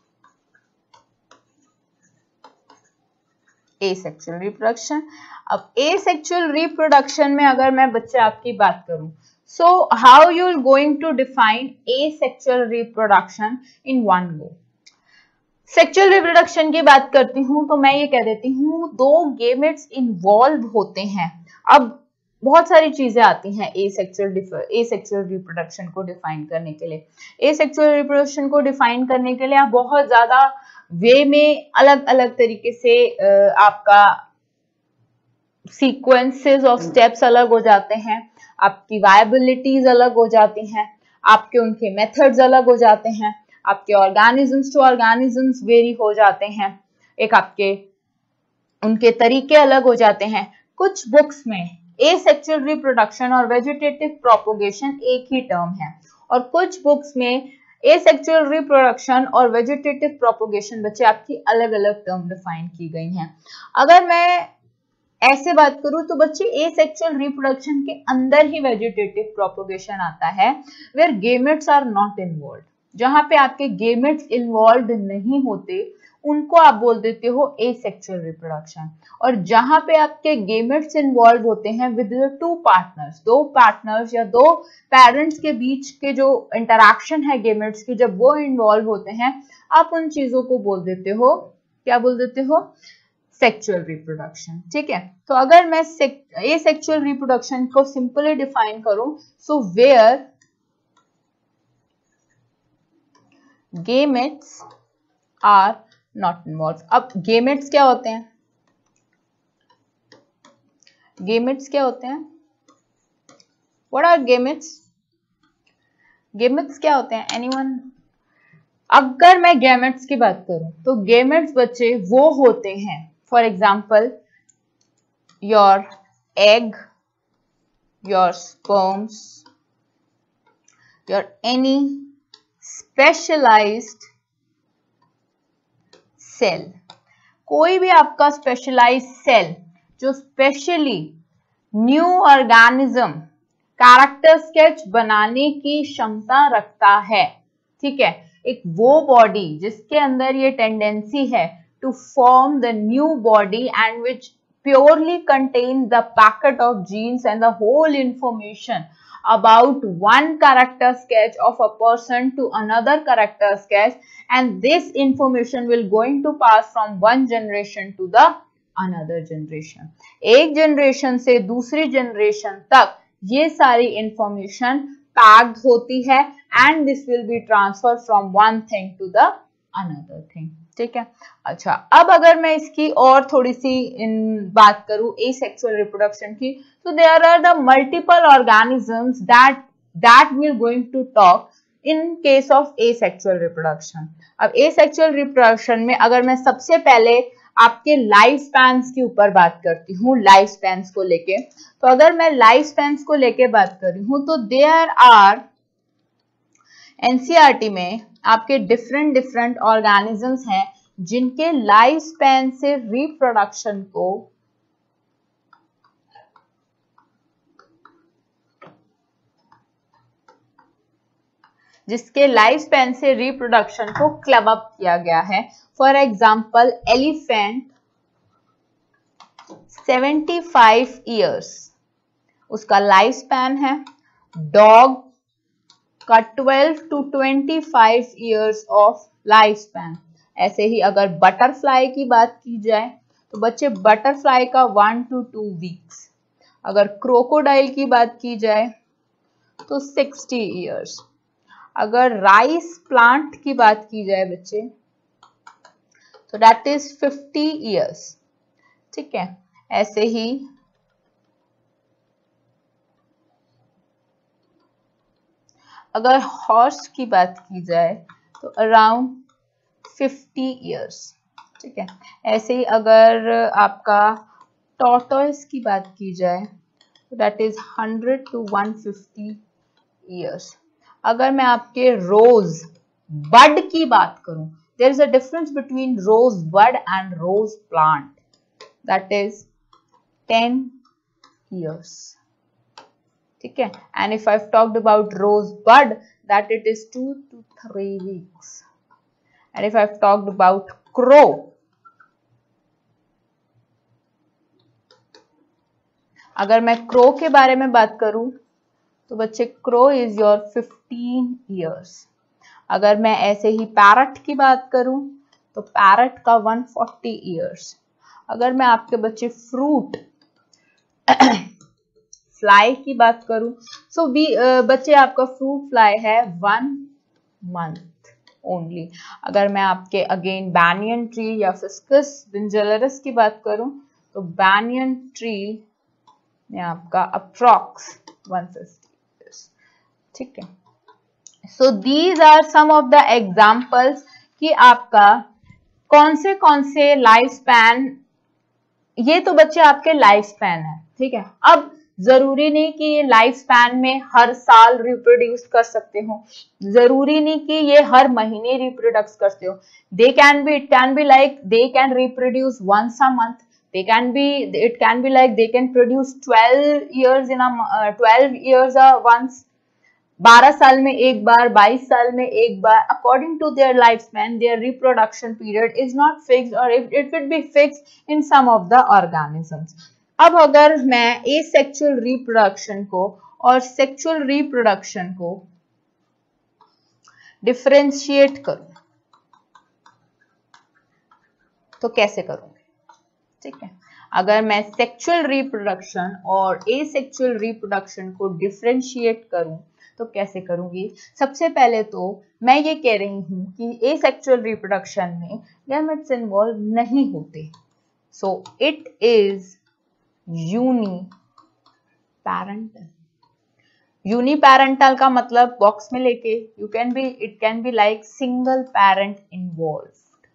asexual reproduction. अब asexual reproduction में अगर मैं बच्चे आपकी बात करूं, so how you are going to define asexual reproduction in one go. Sexual reproduction की बात करती हूँ तो मैं ये कह देती हूँ दो गेमेट्स इन्वॉल्व होते हैं. अब बहुत सारी चीजें आती हैं asexual asexual reproduction को डिफाइन करने के लिए. asexual reproduction को डिफाइन करने के लिए आप बहुत ज्यादा वे में अलग अलग तरीके से आपका सीक्वेंसेस ऑफ स्टेप्स अलग हो जाते हैं, आपकी वायबिलिटीज अलग हो जाती हैं, आपके उनके मेथड्स अलग हो जाते हैं, आपके ऑर्गेनिजम्स टू ऑर्गेनिजम्स वेरी हो जाते हैं, एक आपके उनके तरीके अलग हो जाते हैं. कुछ बुक्स में एसेक्सुअल रिप्रोडक्शन और वेजिटेटिव प्रोपगेशन एक ही टर्म है, और कुछ बुक्स में एसेक्सुअल रिप्रोडक्शन और वेजिटेटिव प्रोपगेशन बच्चे आपकी अलग अलग टर्म डिफाइन की गई हैं. अगर मैं ऐसे बात करूं तो बच्चे एसेक्सुअल रिप्रोडक्शन के अंदर ही वेजिटेटिव प्रोपगेशन आता है, where gametes are not involve. जहां पे आपके गेमेट्स इन्वॉल्व नहीं होते उनको आप बोल देते हो एसेक्सुअल रिप्रोडक्शन। और जहां पे आपके गेमेट्स इन्वॉल्व होते हैं विद टू पार्टनर्स, दो पार्टनर्स या दो पेरेंट्स के बीच के जो इंटरैक्शन है गेमेट्स की, जब वो इन्वॉल्व होते हैं, आप उन चीजों को बोल देते हो, क्या बोल देते हो, सेक्सुअल रिप्रोडक्शन। ठीक है, तो अगर मैं एसेक्सुअल रिप्रोडक्शन को सिंपली डिफाइन करूं, so where gametes are not involve. अब गेमेट्स क्या होते हैं, गेमेट्स क्या होते हैं, व्हाट आर गेमेट्स, गेमेट्स क्या होते हैं, एनीवन? अगर मैं गेमेट्स की बात करूं तो गेमेट्स बच्चे वो होते हैं, for example your egg, your sperms, your any specialised cell, कोई भी आपका स्पेशलाइज्ड सेल जो specially new organism character sketch बनाने की क्षमता रखता है। ठीक है, एक वो बॉडी जिसके अंदर ये टेंडेंसी है to form the new body and which purely contains the packet of genes and the whole information about one character sketch of a person to another character sketch, and this information will going to pass from one generation to the another generation. एक generation से दूसरी generation तक ये सारी information packed होती है and this will be transferred from one thing to the another thing. ठीक है, अच्छा अब अगर मैं इसकी और थोड़ी सी इन बात करूं एसेक्सुअल रिप्रोडक्शन की, तो there are the multiple organisms that that we are going to talk in case of asexual reproduction. अब एसेक्सुअल रिप्रोडक्शन में अगर मैं सबसे पहले आपके लाइफ स्पैन्स के ऊपर बात करती हूँ, लाइफ स्पैन्स को लेके, तो अगर मैं लाइफ स्पैन्स को लेके बात कर रही हूँ तो देयर आर एनसीईआरटी में आपके डिफरेंट डिफरेंट ऑर्गेनिजम्स हैं जिनके लाइफ स्पैन से रिप्रोडक्शन को जिसके लाइफ स्पैन से रिप्रोडक्शन को क्लब अप किया गया है। फॉर एग्जाम्पल एलिफेंट पचहत्तर इयर्स उसका लाइफ स्पैन है, डॉग का twelve to twenty five years of life span. ऐसे ही अगर बटरफ्लाई की बात की जाए तो बच्चे बटरफ्लाई का वन टू टू वीक्स, अगर क्रोकोडाइल की बात की जाए तो सिक्सटी इयर्स, अगर राइस प्लांट की बात की जाए बच्चे तो दैट इज फिफ्टी इयर्स। ठीक है, ऐसे ही अगर हॉर्स की बात की जाए तो अराउंड फिफ्टी इयर्स। ठीक है, ऐसे ही अगर आपका टॉर्टोइस की बात की जाए तो that is hundred to one fifty years. अगर मैं आपके रोज बड की बात करूं, there is a difference between rose bud and rose plant, that is ten years. ठीक है, and if I talked about rose bud that it is two to three weeks. And if I've talked about crow, अगर मैं crow के बारे में बात करूं तो बच्चे crow is your fifteen years. अगर मैं ऐसे ही पैरट की बात करूं तो पैरट का वन फोर्टी इयर्स। अगर मैं आपके बच्चे फ्रूट फ्लाई की बात करूं सो so भी बच्चे आपका फ्रूट फ्लाई है वन मंथ ओनली। अगर मैं आपके अगेन बैनियन ट्री या फिस्कस विंजलरस की बात करूं तो बैनियन ट्री में आपका अप्रॉक्स वन फिफ्टी इयर्स। ठीक है, so these are some of the examples कि आपका कौन से कौन से लाइफ स्पैन, ये तो बच्चे आपके लाइफ स्पैन है। ठीक है, अब जरूरी नहीं कि ये लाइफ स्पैन में हर साल रिप्रोड्यूस कर सकते हो, जरूरी नहीं कि ये हर महीने रिप्रोड्यूस करते हो। They can be, it can be like they can reproduce once a month, they can be, it can be like they can produce twelve years in a twelve years a once. बारह साल में एक बार, बाईस साल में एक बार, according to their life span their reproduction period is not fixed और it will be fixed in some of the organisms. अब अगर मैं एसेक्सुअल रिप्रोडक्शन को और सेक्सुअल रिप्रोडक्शन को डिफरेंशिएट करूं तो कैसे करूंगी? ठीक है, अगर मैं सेक्सुअल रिप्रोडक्शन और एसेक्सुअल रिप्रोडक्शन को डिफरेंशिएट करूं तो कैसे करूंगी? सबसे पहले तो मैं ये कह रही हूं कि एसेक्सुअल रिप्रोडक्शन में गैमेट्स इन्वॉल्व नहीं होते, so it is uniparental. Uniparental का मतलब बॉक्स में लेके you can be it can be like single parent involve.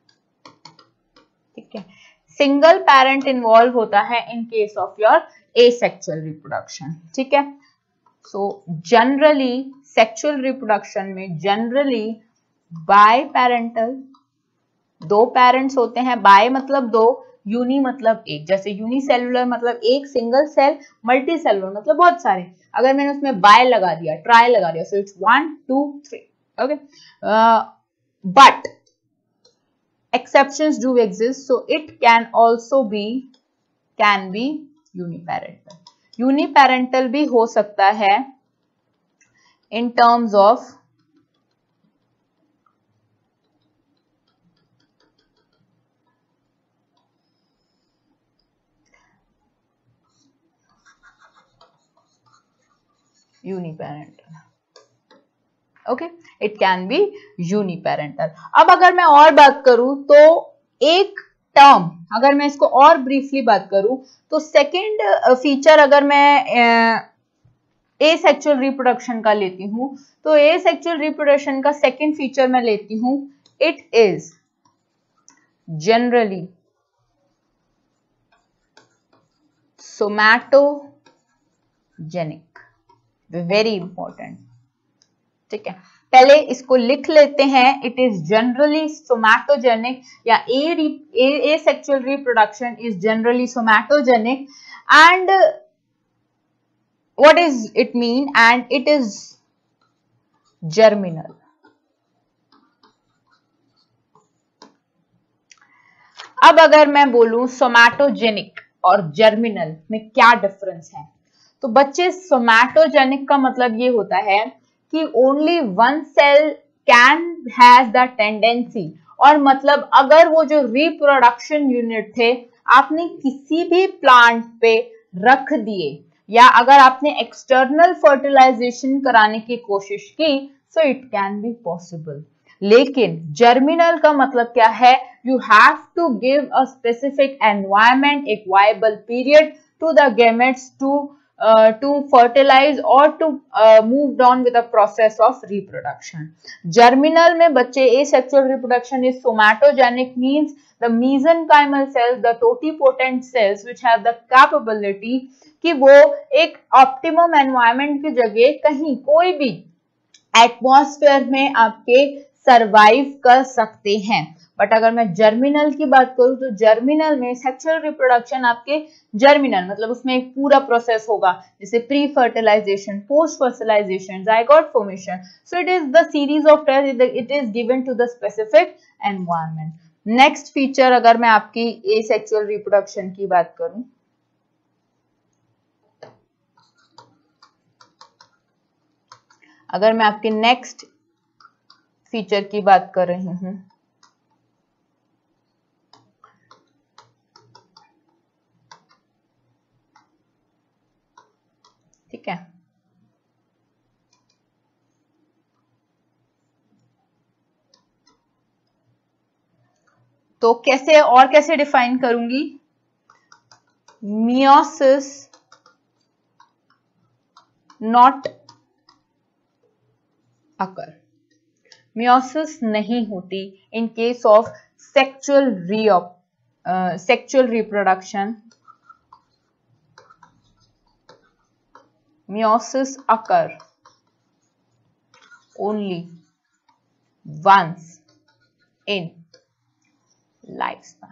ठीक है, सिंगल पैरेंट इन्वॉल्व होता है in case of your asexual reproduction. ठीक है, सो जनरली सेक्सुअल रिप्रोडक्शन में जनरली बाय पैरेंटल, दो पेरेंट्स होते हैं। बाय मतलब दो, यूनी मतलब एक। जैसे यूनिसेलुलर मतलब एक सिंगल सेल, मल्टी सेलुलर मतलब बहुत सारे। अगर मैंने उसमें बाय लगा दिया, ट्राई लगा दिया, so it's one two three. Okay, but exceptions do exist, so it can also be can be uniparental. Uniparental भी हो सकता है in terms of uniparental. Okay, it can be uniparental. अब अगर मैं और बात करूं तो एक टर्म, अगर मैं इसको और ब्रीफली बात करूं तो सेकेंड फीचर अगर मैं एसेक्सुअल रिप्रोडक्शन का लेती हूं तो एसेक्सुअल रिप्रोडक्शन का सेकेंड फीचर मैं लेती हूं, it is generally somatogenic. Very important. ठीक है, पहले इसको लिख लेते हैं। इट इज जनरली सोमैटोजेनिक या asexual reproduction is generally somatogenic and what is it mean, and it is germinal. अब अगर मैं बोलूं सोमैटोजेनिक और जर्मिनल में क्या डिफरेंस है, तो बच्चे सोमैटोजेनिक का मतलब ये होता है कि only one cell can has the tendency, और मतलब अगर वो जो रिप्रोडक्शन यूनिट थे आपने किसी भी प्लांट पे रख दिए या अगर आपने एक्सटर्नल फर्टिलाइजेशन कराने की कोशिश की, so it can be possible. लेकिन जर्मिनल का मतलब क्या है? You have to give a specific environment, एक viable period to the gametes to Uh, to fertilize or to uh, move on with the process of reproduction. Germinal में बच्चे asexual reproduction is somatogenic, means the mesenchymal cells, the totipotent cells which have the capability कि वो एक optimum environment की जगह कहीं कोई भी atmosphere में आपके survive कर सकते हैं। बट अगर मैं जर्मिनल की बात करूं तो जर्मिनल में सेक्सुअल रिप्रोडक्शन आपके जर्मिनल मतलब उसमें एक पूरा प्रोसेस होगा, जैसे pre fertilization, post fertilization, zygote formation. So it is the series of test, it is given to the specific environment. Next feature अगर मैं आपकी एसेक्सुअल रिप्रोडक्शन की बात करूं, अगर मैं आपके नेक्स्ट फीचर की बात कर रही हूं, ठीक है, तो कैसे और कैसे डिफाइन करूंगी? मियोसिस नॉट अकर, मियोसिस नहीं होती इन केस ऑफ सेक्सुअल रीऑप sexual reproduction. Meiosis occur only once in lifespan.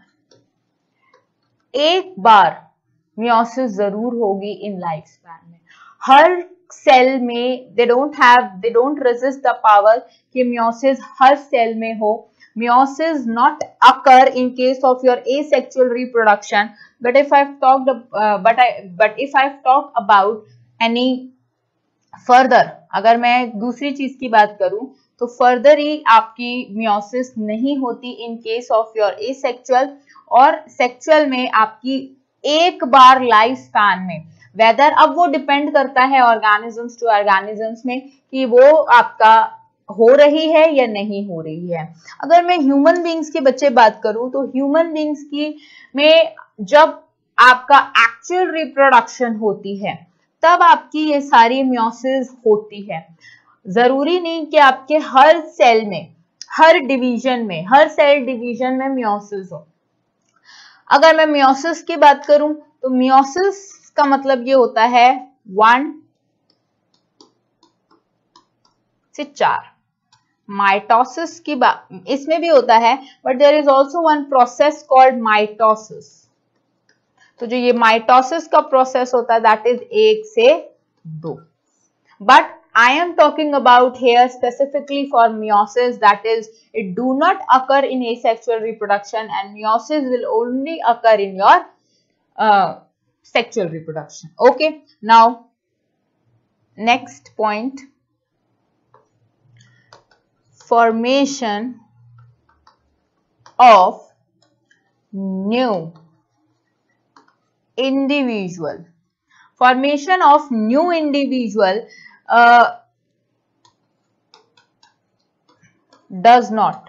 एक बार meiosis जरूर होगी इन लाइफ स्पैन में। हर सेल में they don't have they don't resist the power कि मियोसिस हर सेल में हो. Meiosis not occur in case of your asexual reproduction. But if I've talked, uh, but I, but if I've talked about any further, अगर मैं दूसरी चीज की बात करूं तो फर्दर ही आपकी मियोसिस नहीं होती in case of your asexual, और सेक्सुअल में आपकी एक बार लाइफ स्पैन में, वेदर अब वो डिपेंड करता है ऑर्गेनिजम्स टू ऑर्गेनिजम्स में कि वो आपका हो रही है या नहीं हो रही है. अगर मैं ह्यूमन बींग्स के बच्चे बात करूं तो ह्यूमन बींग्स की में जब आपका एक्चुअल रिप्रोडक्शन होती है तब आपकी ये सारी मियोसिस होती है. जरूरी नहीं कि आपके हर सेल में, हर डिवीजन में, हर सेल डिवीजन में मियोसिस हो. अगर मैं मियोसिस की बात करूं तो मियोसिस का मतलब ये होता है वन से चार. माइटोसिस की बात इसमें भी होता है, but there is also one process called mitosis. तो जो ये माइटोसिस का प्रोसेस होता है दैट इज एक से दो. But I am talking about here specifically for meiosis, that is it do not occur in asexual reproduction, and meiosis will only occur in your uh, sexual reproduction. Okay, now next point, formation of new individual. Formation of new individual uh, does not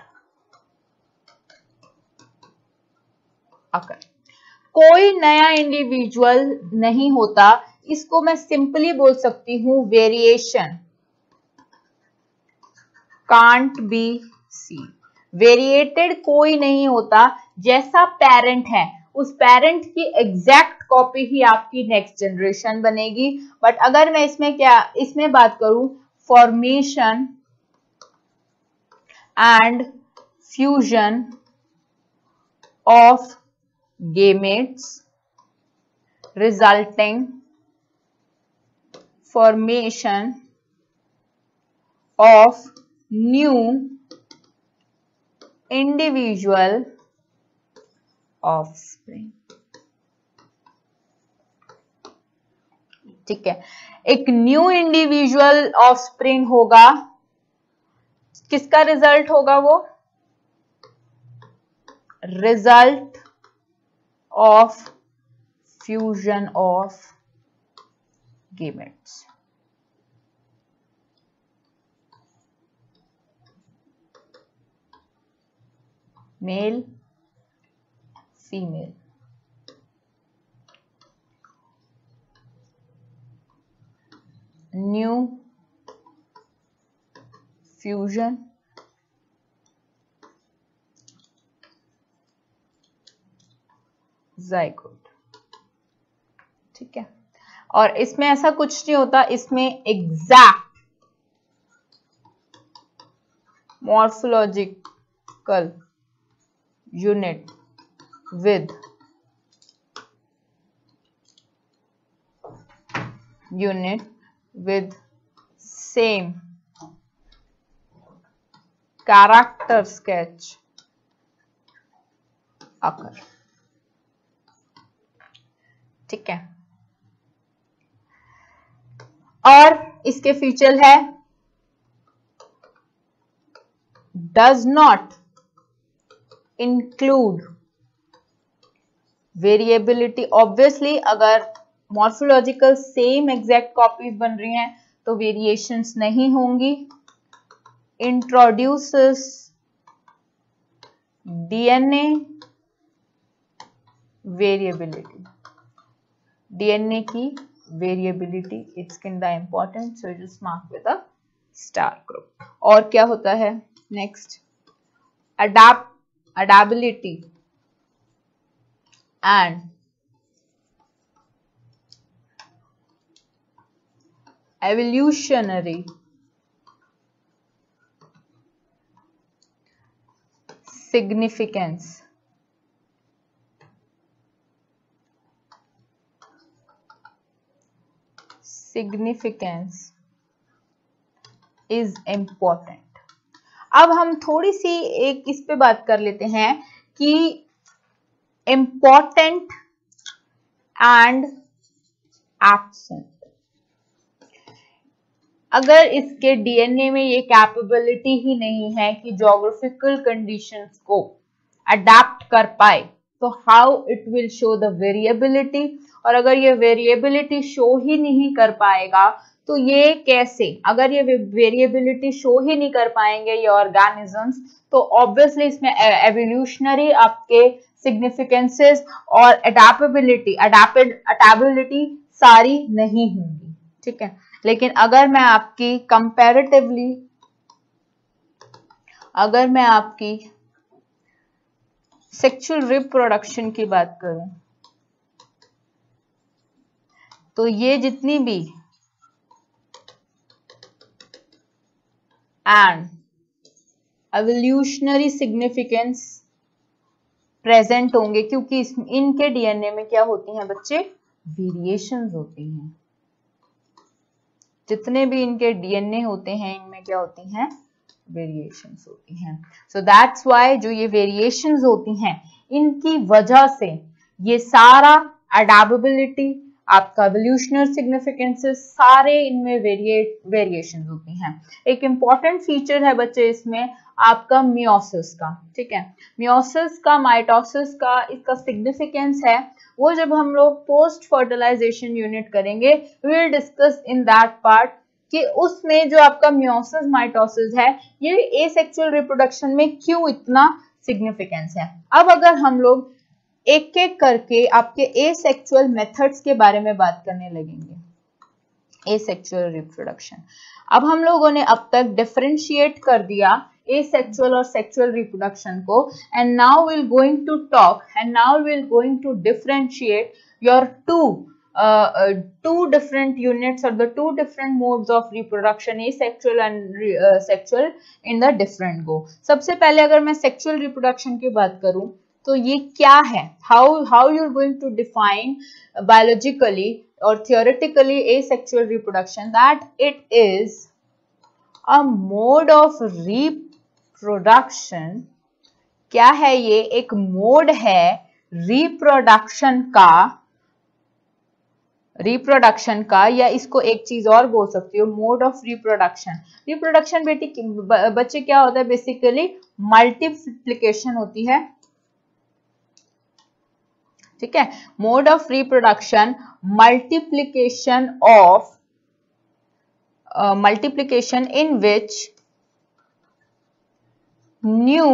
occur. कोई नया individual नहीं होता. इसको मैं simply बोल सकती हूं variation can't be see. Variated कोई नहीं होता. जैसा पेरेंट है उस पेरेंट की एग्जैक्ट कॉपी ही आपकी नेक्स्ट जनरेशन बनेगी. बट अगर मैं इसमें क्या इसमें बात करूं, formation and fusion of gametes resulting formation of new individual offspring. ठीक है, एक न्यू इंडिविजुअल ऑफस्प्रिंग होगा. किसका रिजल्ट होगा? वो result of fusion of gametes. Male, female. New fusion zygote. ठीक है, और इसमें ऐसा कुछ नहीं होता. इसमें exact morphological unit with unit with same character sketch occur. ठीक है, और इसके फीचर है does not include variability. Obviously अगर मॉर्फोलॉजिकल सेम एग्जैक्ट कॉपीज बन रही हैं तो वेरिएशंस नहीं होंगी. Introduces DNA variability. डीएनए की variability, it's kinda important, so just mark with a star group. और क्या होता है next? Adapt adaptability and evolutionary significance. Significance is important. अब हम थोड़ी सी एक इस पे बात कर लेते हैं कि इम्पोर्टेंट एंड एब्सेंट। अगर इसके डीएनए में ये कैपेबिलिटी ही नहीं है कि ज्योग्राफिकल कंडीशंस को अडेप्ट कर पाए, तो how it will show the variability. और अगर ये वेरिएबिलिटी शो ही नहीं कर पाएगा तो ये कैसे, अगर ये वेरिएबिलिटी शो ही नहीं कर पाएंगे ये ऑर्गेनिजम्स, तो ऑब्वियसली इसमें एवोल्यूशनरी आपके सिग्निफिकेंसेस और अडेप्टेबिलिटी अडेप्टेबिलिटी सारी नहीं होंगी, ठीक है। लेकिन अगर मैं आपकी कंपैरेटिवली अगर मैं आपकी सेक्सुअल रिप्रोडक्शन की बात करूं, तो ये जितनी भी एंड एवोल्यूशनरी सिग्निफिकेंस प्रेजेंट होंगे, क्योंकि इनके डीएनए में क्या होती हैं बच्चे, वेरिएशंस होती हैं। जितने भी इनके डीएनए होते हैं इनमें क्या होती हैं, वेरिएशंस होती हैं। सो दैट्स व्हाई जो ये वेरिएशंस होती हैं इनकी वजह से ये सारा अडेप्टेबिलिटी, आपका एवोल्यूशनरी सिग्निफिकेंसेस, सारे इनमें वेरिएट वेरिएशंस होती हैं। एक इंपॉर्टेंट फीचर है बच्चे इसमें आपका मियोसिस का, ठीक है। मियोसिस का, माइटोसिस का इसका सिग्निफिकेंस है वो जब हम लोग पोस्ट फर्टिलाइजेशन यूनिट करेंगे, we will discuss in that part कि उसमें जो आपका मियोसिस माइटोसिस है ये एसेक्सुअल रिप्रोडक्शन में क्यों इतना सिग्निफिकेंस है। अब अगर हम लोग एक एक करके आपके एसेक्सुअल मेथड्स के बारे में बात करने लगेंगे, एसेक्सुअल रिप्रोडक्शन। अब हम लोगों ने अब तक डिफरेंशिएट कर दिया asexual और sexual reproduction को, and now we'll going to talk and now we'll going to differentiate your two uh, uh, two different units or the two different modes of reproduction, asexual and uh, sexual in the different go। सबसे पहले अगर मैं sexual reproduction की बात करूं तो ये क्या है, how how you're going to define biologically or theoretically asexual reproduction, that it is a mode of reproduction। क्या है ये, एक मोड है रिप्रोडक्शन का रिप्रोडक्शन का या इसको एक चीज और बोल सकती हो, मोड ऑफ रिप्रोडक्शन। रिप्रोडक्शन बेटी बच्चे क्या होता है, बेसिकली मल्टीप्लिकेशन होती है, ठीक है। Mode of reproduction, multiplication of Uh, multiplication in which new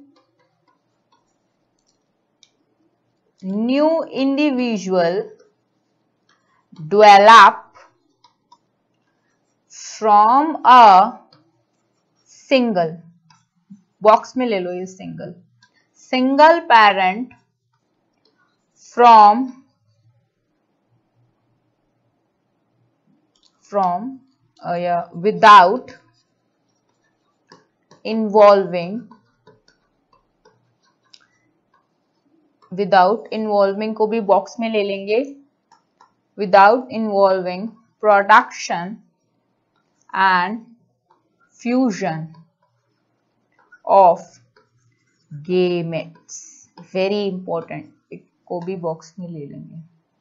new individual develop from a single, box में ले लो ये single single parent from from Uh, yeah, without involving without involving को भी बॉक्स में ले लेंगे, without involving production and fusion of gametes, very important, को भी बॉक्स में ले लेंगे,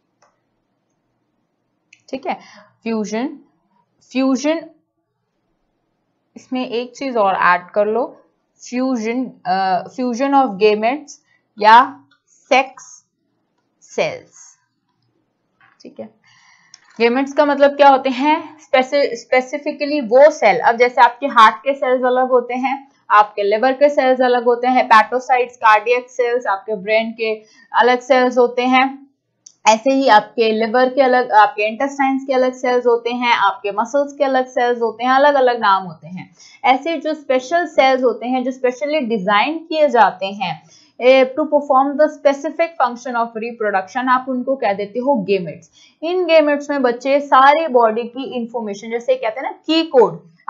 ठीक है। फ्यूजन फ्यूजन इसमें एक चीज और ऐड कर लो, फ्यूजन फ्यूजन ऑफ गेमेट्स या सेक्स सेल्स, ठीक है। गेमेट्स का मतलब क्या होते हैं, स्पेसिफिकली वो सेल, अब जैसे आपके हार्ट के सेल्स अलग होते हैं, आपके लिवर के सेल्स अलग होते हैं, हेपेटोसाइट्स, कार्डियक सेल्स, आपके ब्रेन के अलग सेल्स होते हैं, ऐसे ही आपके लिवर के अलग, आपके इंटेस्टाइन्स के अलग सेल्स होते हैं, आपके मसल्स के अलग सेल्स होते हैं, अलग अलग नाम होते हैं। ऐसे जो स्पेशल सेल्स होते हैं जो स्पेशली डिजाइन किए जाते हैं to perform the specific function of reproduction, आप उनको कह देते हो गेमेट्स। इन गेमेट्स में बच्चे सारी बॉडी की इंफॉर्मेशन, जैसे कहते हैं ना की कोड,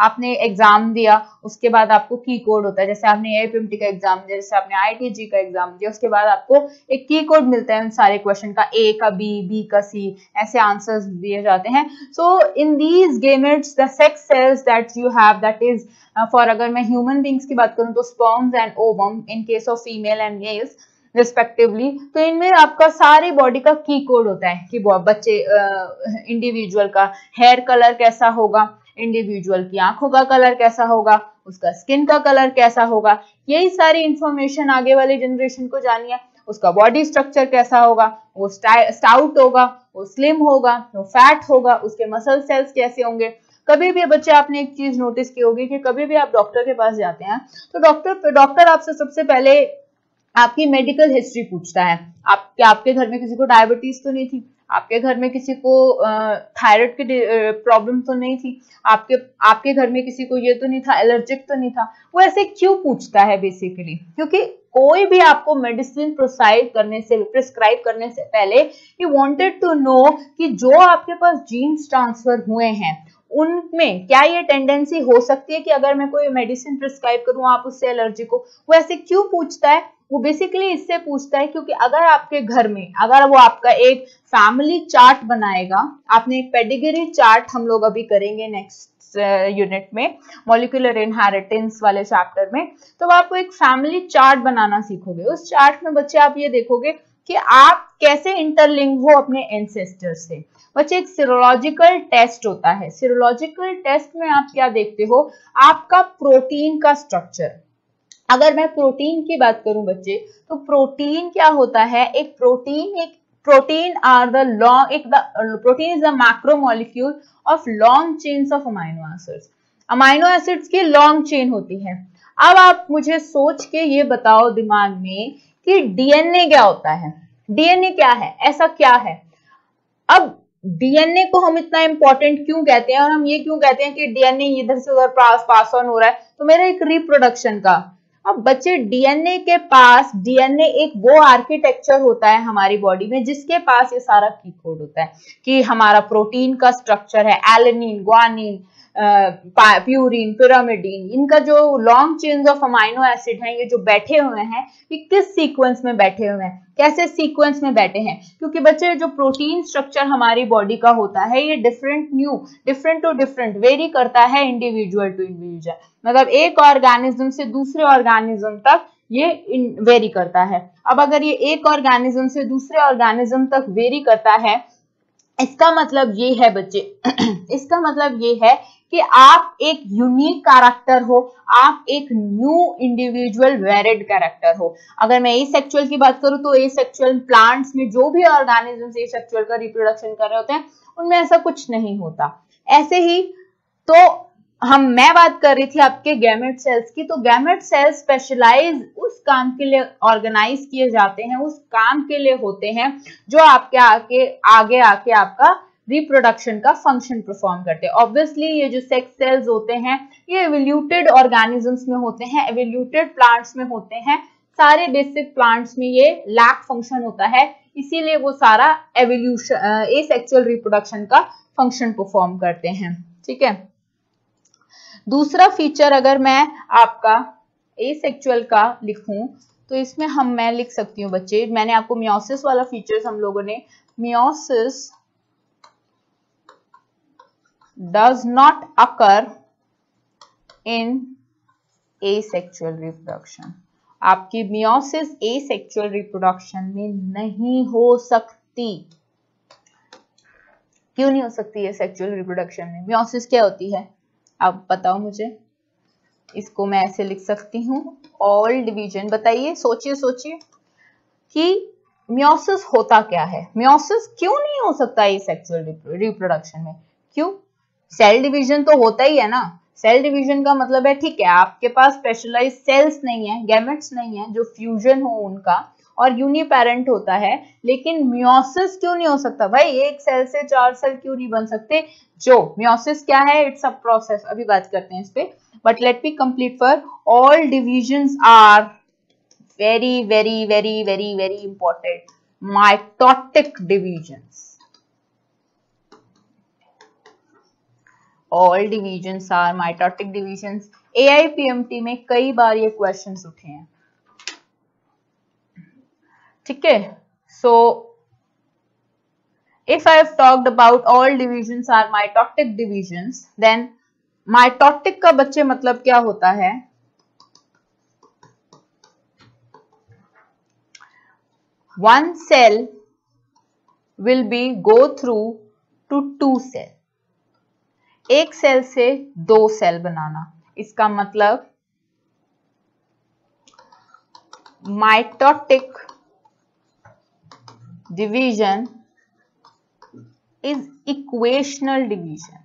आपने एग्जाम दिया, उसके बाद आपको की कोड होता है, जैसे आपने एपीएमटी का एग्जाम दिया, जैसे आपने आईआईटी का एग्जाम दिया, उसके बाद आपको एक की कोड मिलता है उन सारे क्वेश्चन का, ए का बी, बी का सी, ऐसे आंसर्स दिए जाते हैं. So in these gametes the sex cells that you have, that is for अगर मैं ह्यूमन बींग्स की बात करूं तो sperms and ovum in case of female and males respectively. तो इनमें आपका सारी बॉडी का की कोड होता है कि बच्चे इंडिविजुअल का हेयर कलर कैसा होगा, इंडिविजुअल की आंखों का कलर कैसा होगा, उसका स्किन का कलर कैसा होगा, यही सारी इंफॉर्मेशन आगे वाली जनरेशन को जानी है. उसका बॉडी स्ट्रक्चर कैसा होगा, वो स्टाउट होगा, वो स्लिम होगा, वो फैट होगा, उसके मसल सेल्स कैसे होंगे. कभी भी बच्चे आपने एक चीज नोटिस की होगी कि कभी भी आप डॉक्टर के पास जाते हैं तो डॉक्टर डॉक्टर आपसे सबसे पहले आपकी मेडिकल हिस्ट्री पूछता है. आप क्या आपके घर में किसी को डायबिटीज तो नहीं थी, आपके घर में किसी को थायराइड की प्रॉब्लम तो नहीं थी, आपके आपके घर में किसी को ये तो नहीं था, एलर्जिक तो नहीं था. वो ऐसे क्यों पूछता है बेसिकली, क्योंकि कोई भी आपको मेडिसिन प्रिस्क्राइब करने से प्रिस्क्राइब करने से पहले ही वांटेड टू नो कि जो आपके पास जीन्स ट्रांसफर हुए हैं उनमें क्या ये टेंडेंसी हो सकती है कि अगर मैं कोई मेडिसिन प्रिस्क्राइब करूं आप उससे एलर्जिक हो. वो ऐसे क्यों पूछता है, वो बेसिकली इससे पूछता है क्योंकि अगर आपके घर में अगर वो आपका एक फैमिली चार्ट बनाएगा, आपने एक पेडिग्री चार्ट हम लोग अभी करेंगे नेक्स्ट यूनिट में मॉलिक्यूलर इनहेरिटेंस वाले चैप्टर में, तो आपको एक फैमिली चार्ट बनाना सीखोगे. उस चार्ट में बच्चे आप ये देखोगे कि आप कैसे इंटरलिंक हो अपने एंसेस्टर से. बच्चे एक सीरोलॉजिकल टेस्ट होता है, सीरोलॉजिकल टेस्ट में आप क्या देखते हो, आपका प्रोटीन का स्ट्रक्चर. अगर मैं प्रोटीन की बात करूं बच्चे, तो प्रोटीन क्या होता है, एक प्रोटीन एक प्रोटीन आर द लॉन्ग एक the protein is the macro molecule of long chains of amino acids. Amino acids की लॉन्ग चेन होती है. अब आप मुझे सोच के ये बताओ दिमाग में कि डीएनए क्या होता है. डीएनए क्या है, ऐसा क्या है. अब डीएनए को हम इतना इंपॉर्टेंट क्यों कहते हैं और हम ये क्यों कहते हैं कि डीएनए इधर से उधर पास पास ऑन हो रहा है, तो मेरा एक रिप्रोडक्शन का. अब बच्चे डीएनए के पास डीएनए एक वो आर्किटेक्चर होता है हमारी बॉडी में जिसके पास ये सारा की कोड होता है कि हमारा प्रोटीन का स्ट्रक्चर है, एलेनिन, ग्वानिन, प्यूरिन, पिरामिडीन, इनका जो long chains of amino acid हैं ये जो बैठे हुए हैं ये किस सीक्वेंस में बैठे हुए हैं, कैसे सीक्वेंस में बैठे हैं. क्योंकि बच्चे जो प्रोटीन स्ट्रक्चर हमारी बॉडी का होता है ये different new different to different vary करता है इंडिविजुअल टू इंडिविजुअल. मतलब एक ऑर्गेनिज्म से दूसरे ऑर्गेनिज्म तक ये वेरी करता है. अब अगर ये एक ऑर्गेनिज्म से दूसरे ऑर्गेनिज्म तक वेरी करता है, इसका मतलब ये है बच्चे इसका मतलब ये है कि आप एक यूनिक कैरेक्टर हो, आप एक न्यू इंडिविजुअल वेरिड कैरेक्टर हो. अगर मैं एसेक्सुअल की बात करूं तो एसेक्सुअल प्लांट्स में जो भी ऑर्गेनिजम्स एसेक्सुअल का रिप्रोडक्शन कर रहे होते हैं उनमें ऐसा कुछ नहीं होता. ऐसे ही तो हम मैं बात कर रही थी आपके गैमेट सेल्स की, तो गैमेट सेल्स स्पेशलाइज उस काम के लिए ऑर्गेनाइज किए जाते हैं, उस काम के लिए होते हैं जो आपके आके आगे आके आपका रिप्रोडक्शन का फंक्शन परफॉर्म करते हैं. ऑब्वियसली ये जो सेक्स सेल्स होते हैं ये एवोल्यूटेड ऑर्गेनिजम्स में होते हैं, एवोल्यूटेड प्लांट्स में होते हैं. सारे बेसिक प्लांट्स में ये लैक फंक्शन होता है, इसीलिए वो सारा एवोल्यूशन एसेक्सुअल रिप्रोडक्शन का फंक्शन परफॉर्म करते हैं. ठीक है. दूसरा फीचर अगर मैं आपका एसेक्सुअल का लिखूं तो इसमें हम मैं लिख सकती हूँ बच्चे, मैंने आपको मियोसिस वाला फीचर्स हम लोगों ने, meiosis does not occur in asexual reproduction. आपकी मियोसिस एसेक्सुअल रिप्रोडक्शन में नहीं हो सकती. क्यों नहीं हो सकती है सेक्सुअल रिप्रोडक्शन में? मियोसिस क्या होती है आप बताओ मुझे. इसको मैं ऐसे लिख सकती हूँ, ऑल डिवीजन. बताइए, सोचिए सोचिए कि मियोसिस होता क्या है. मियोसिस क्यों नहीं हो सकता एसेक्सुअल रिप्रोडक्शन में? क्यों? सेल डिवीजन तो होता ही है ना. सेल डिवीजन का मतलब है ठीक है आपके पास स्पेशलाइज्ड सेल्स नहीं है, गैमेट्स नहीं है जो फ्यूजन हो उनका, और यूनिपेरेंट होता है. लेकिन मियोसिस क्यों नहीं हो सकता भाई? एक सेल से चार सेल क्यों नहीं बन सकते? जो मियोसिस क्या है, इट्स अ प्रोसेस, अभी बात करते हैं इस पे. But let me complete for all divisions are very very very very very important. Mitotic divisions, all divisions are mitotic divisions. A I P M T में कई बार ये क्वेश्चंस उठे हैं, ठीक है। सो if I have talked about all divisions are mitotic divisions, then mitotic का बच्चे मतलब क्या होता है? One cell will be go through to two cell. एक सेल से दो सेल बनाना, इसका मतलब mitotic division is equational division।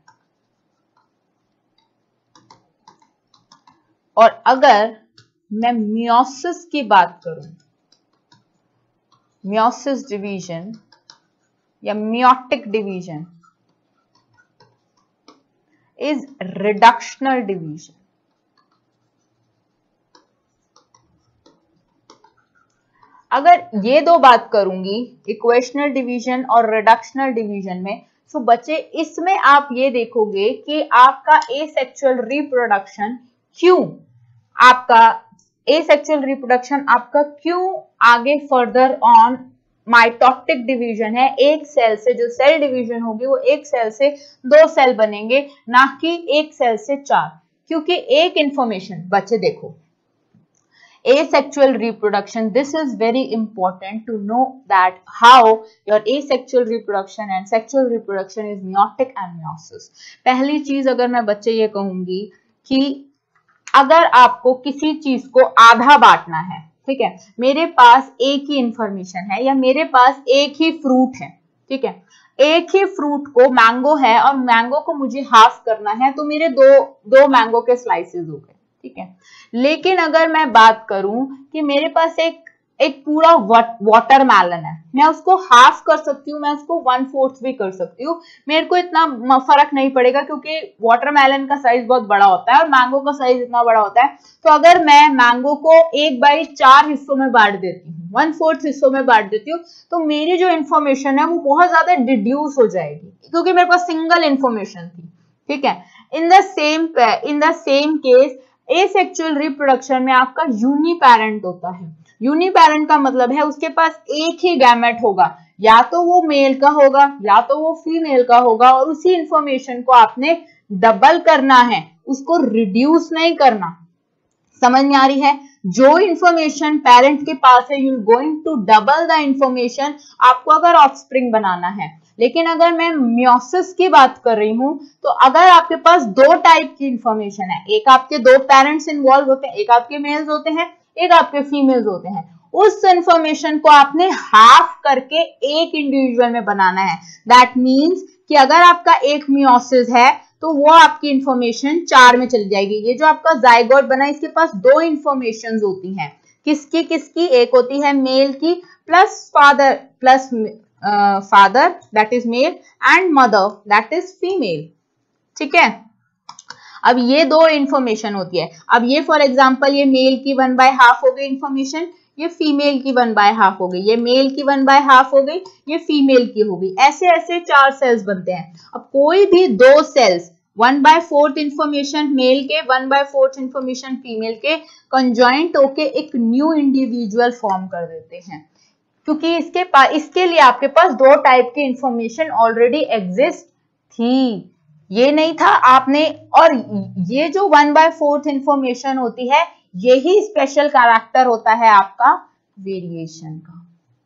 और अगर मैं मियोसिस की बात करूं, मियोसिस डिवीजन या meiotic division is reductional division. अगर ये दो बात करूंगी इक्वेशनल डिवीजन और रिडक्शनल डिवीजन में, तो बच्चे इसमें आप ये देखोगे कि आपका एसेक्सुअल रिप्रोडक्शन क्यों आपका एसेक्सुअल रिप्रोडक्शन आपका क्यों आगे फर्दर ऑन माइटोटिक डिवीजन है। एक सेल से जो सेल डिवीजन होगी वो एक सेल से दो सेल बनेंगे, ना कि एक सेल से चार। क्योंकि एक इंफॉर्मेशन बच्चे देखो, asexual reproduction, this is very important to know that how your asexual reproduction and sexual reproduction is meiotic and meiosis। पहली चीज अगर मैं बच्चे ये कहूंगी कि अगर आपको किसी चीज को आधा बांटना है, ठीक है, मेरे पास एक ही इंफॉर्मेशन है या मेरे पास एक ही फ्रूट है, ठीक है, एक ही फ्रूट को मैंगो है और मैंगो को मुझे हाफ करना है, तो मेरे दो दो मैंगो के स्लाइसेस हो गए, ठीक है। लेकिन अगर मैं बात करूं कि मेरे पास एक एक पूरा वाटरमेलन है, मैं उसको हाफ कर सकती हूँ, मैं उसको वन फोर्थ भी कर सकती हूँ, मेरे को इतना फर्क नहीं पड़ेगा क्योंकि वाटरमेलन का साइज बहुत बड़ा होता है और मैंगो का साइज इतना बड़ा होता है। तो अगर मैं मैंगो को एक बाई चार हिस्सों में बांट देती हूँ, वन फोर्थ हिस्सों में बांट देती हूँ, तो मेरी जो इन्फॉर्मेशन है वो बहुत ज्यादा डिड्यूस हो जाएगी क्योंकि मेरे पास सिंगल इन्फॉर्मेशन थी, ठीक है। In the same in the same case asexual reproduction में आपका यूनिपैरेंट होता है। यूनिपैरेंट का मतलब है उसके पास एक ही गैमेट होगा, या तो वो मेल का होगा या तो वो फीमेल का होगा, और उसी इंफॉर्मेशन को आपने डबल करना है, उसको रिड्यूस नहीं करना। समझ में आ रही है? जो इंफॉर्मेशन पेरेंट के पास है, you are going to double the information आपको अगर ऑफस्प्रिंग बनाना है। लेकिन अगर मैं मियोसिस की बात कर रही हूं, तो अगर आपके पास दो टाइप की इंफॉर्मेशन है, एक आपके दो पेरेंट्स इन्वॉल्व होते हैं, एक आपके मेल्स होते हैं, एक आपके फीमेल्स होते हैं, उस इंफॉर्मेशन को आपने हाफ करके एक इंडिविजुअल में बनाना है। दैट मीन्स कि अगर आपका एक मियोसिस है तो वो आपकी इंफॉर्मेशन चार में चली जाएगी। ये जो आपका जाइगोट बना, इसके पास दो इंफॉर्मेशन होती हैं, किसकी किसकी? एक होती है मेल की plus father plus father that is male and mother that is female, ठीक है। अब ये दो इंफॉर्मेशन होती है। अब ये फॉर एग्जांपल ये मेल की वन बाय हाफ हो गई इंफॉर्मेशन, ये फीमेल की वन बाय हाफ हो गई, ये मेल की वन बाय हाफ हो गई, ये फीमेल की हो गई। ऐसे ऐसे चार सेल्स बनते हैं। अब कोई भी दो cells one by fourth information male के, one by fourth information female के कंजॉइंट होके एक न्यू इंडिविजुअल फॉर्म कर देते हैं, क्योंकि इसके पास इसके लिए आपके पास दो टाइप की इंफॉर्मेशन ऑलरेडी एग्जिस्ट थी, ये नहीं था आपने। और ये जो वन बाय फोर्थ इंफॉर्मेशन होती है, यही स्पेशल कैरेक्टर होता है आपका वेरिएशन का।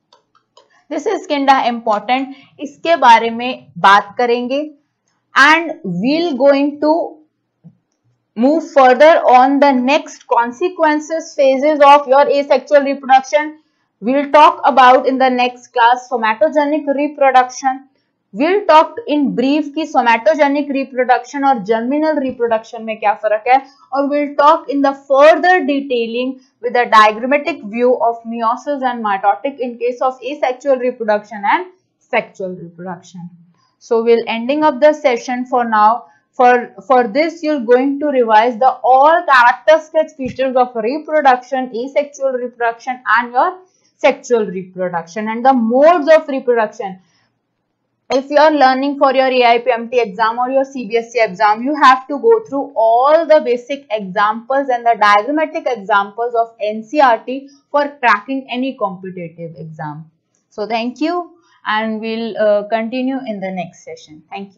दिस इज किंडा इंपॉर्टेंट, इसके बारे में बात करेंगे and we'll going to move further on the next consequences phases of your asexual reproduction. We'll talk about in the next class somatogenic reproduction. We'll talk in brief कि somatogenic reproduction और germinal reproduction में क्या फर्क है, और we'll talk in the further detailing with a diagrammatic view of meiosis and mitotic in case of asexual reproduction and sexual reproduction. So we'll ending up the session for now. For for this you're going to revise the all characteristic features of reproduction, asexual reproduction and your sexual reproduction and the modes of reproduction. if you are learning for your A I P M T exam or your C B S E exam, you have to go through all the basic examples and the diagrammatic examples of N C E R T for cracking any competitive exam. So thank you, and we'll uh, continue in the next session. Thank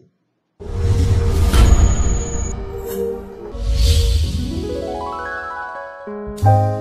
you.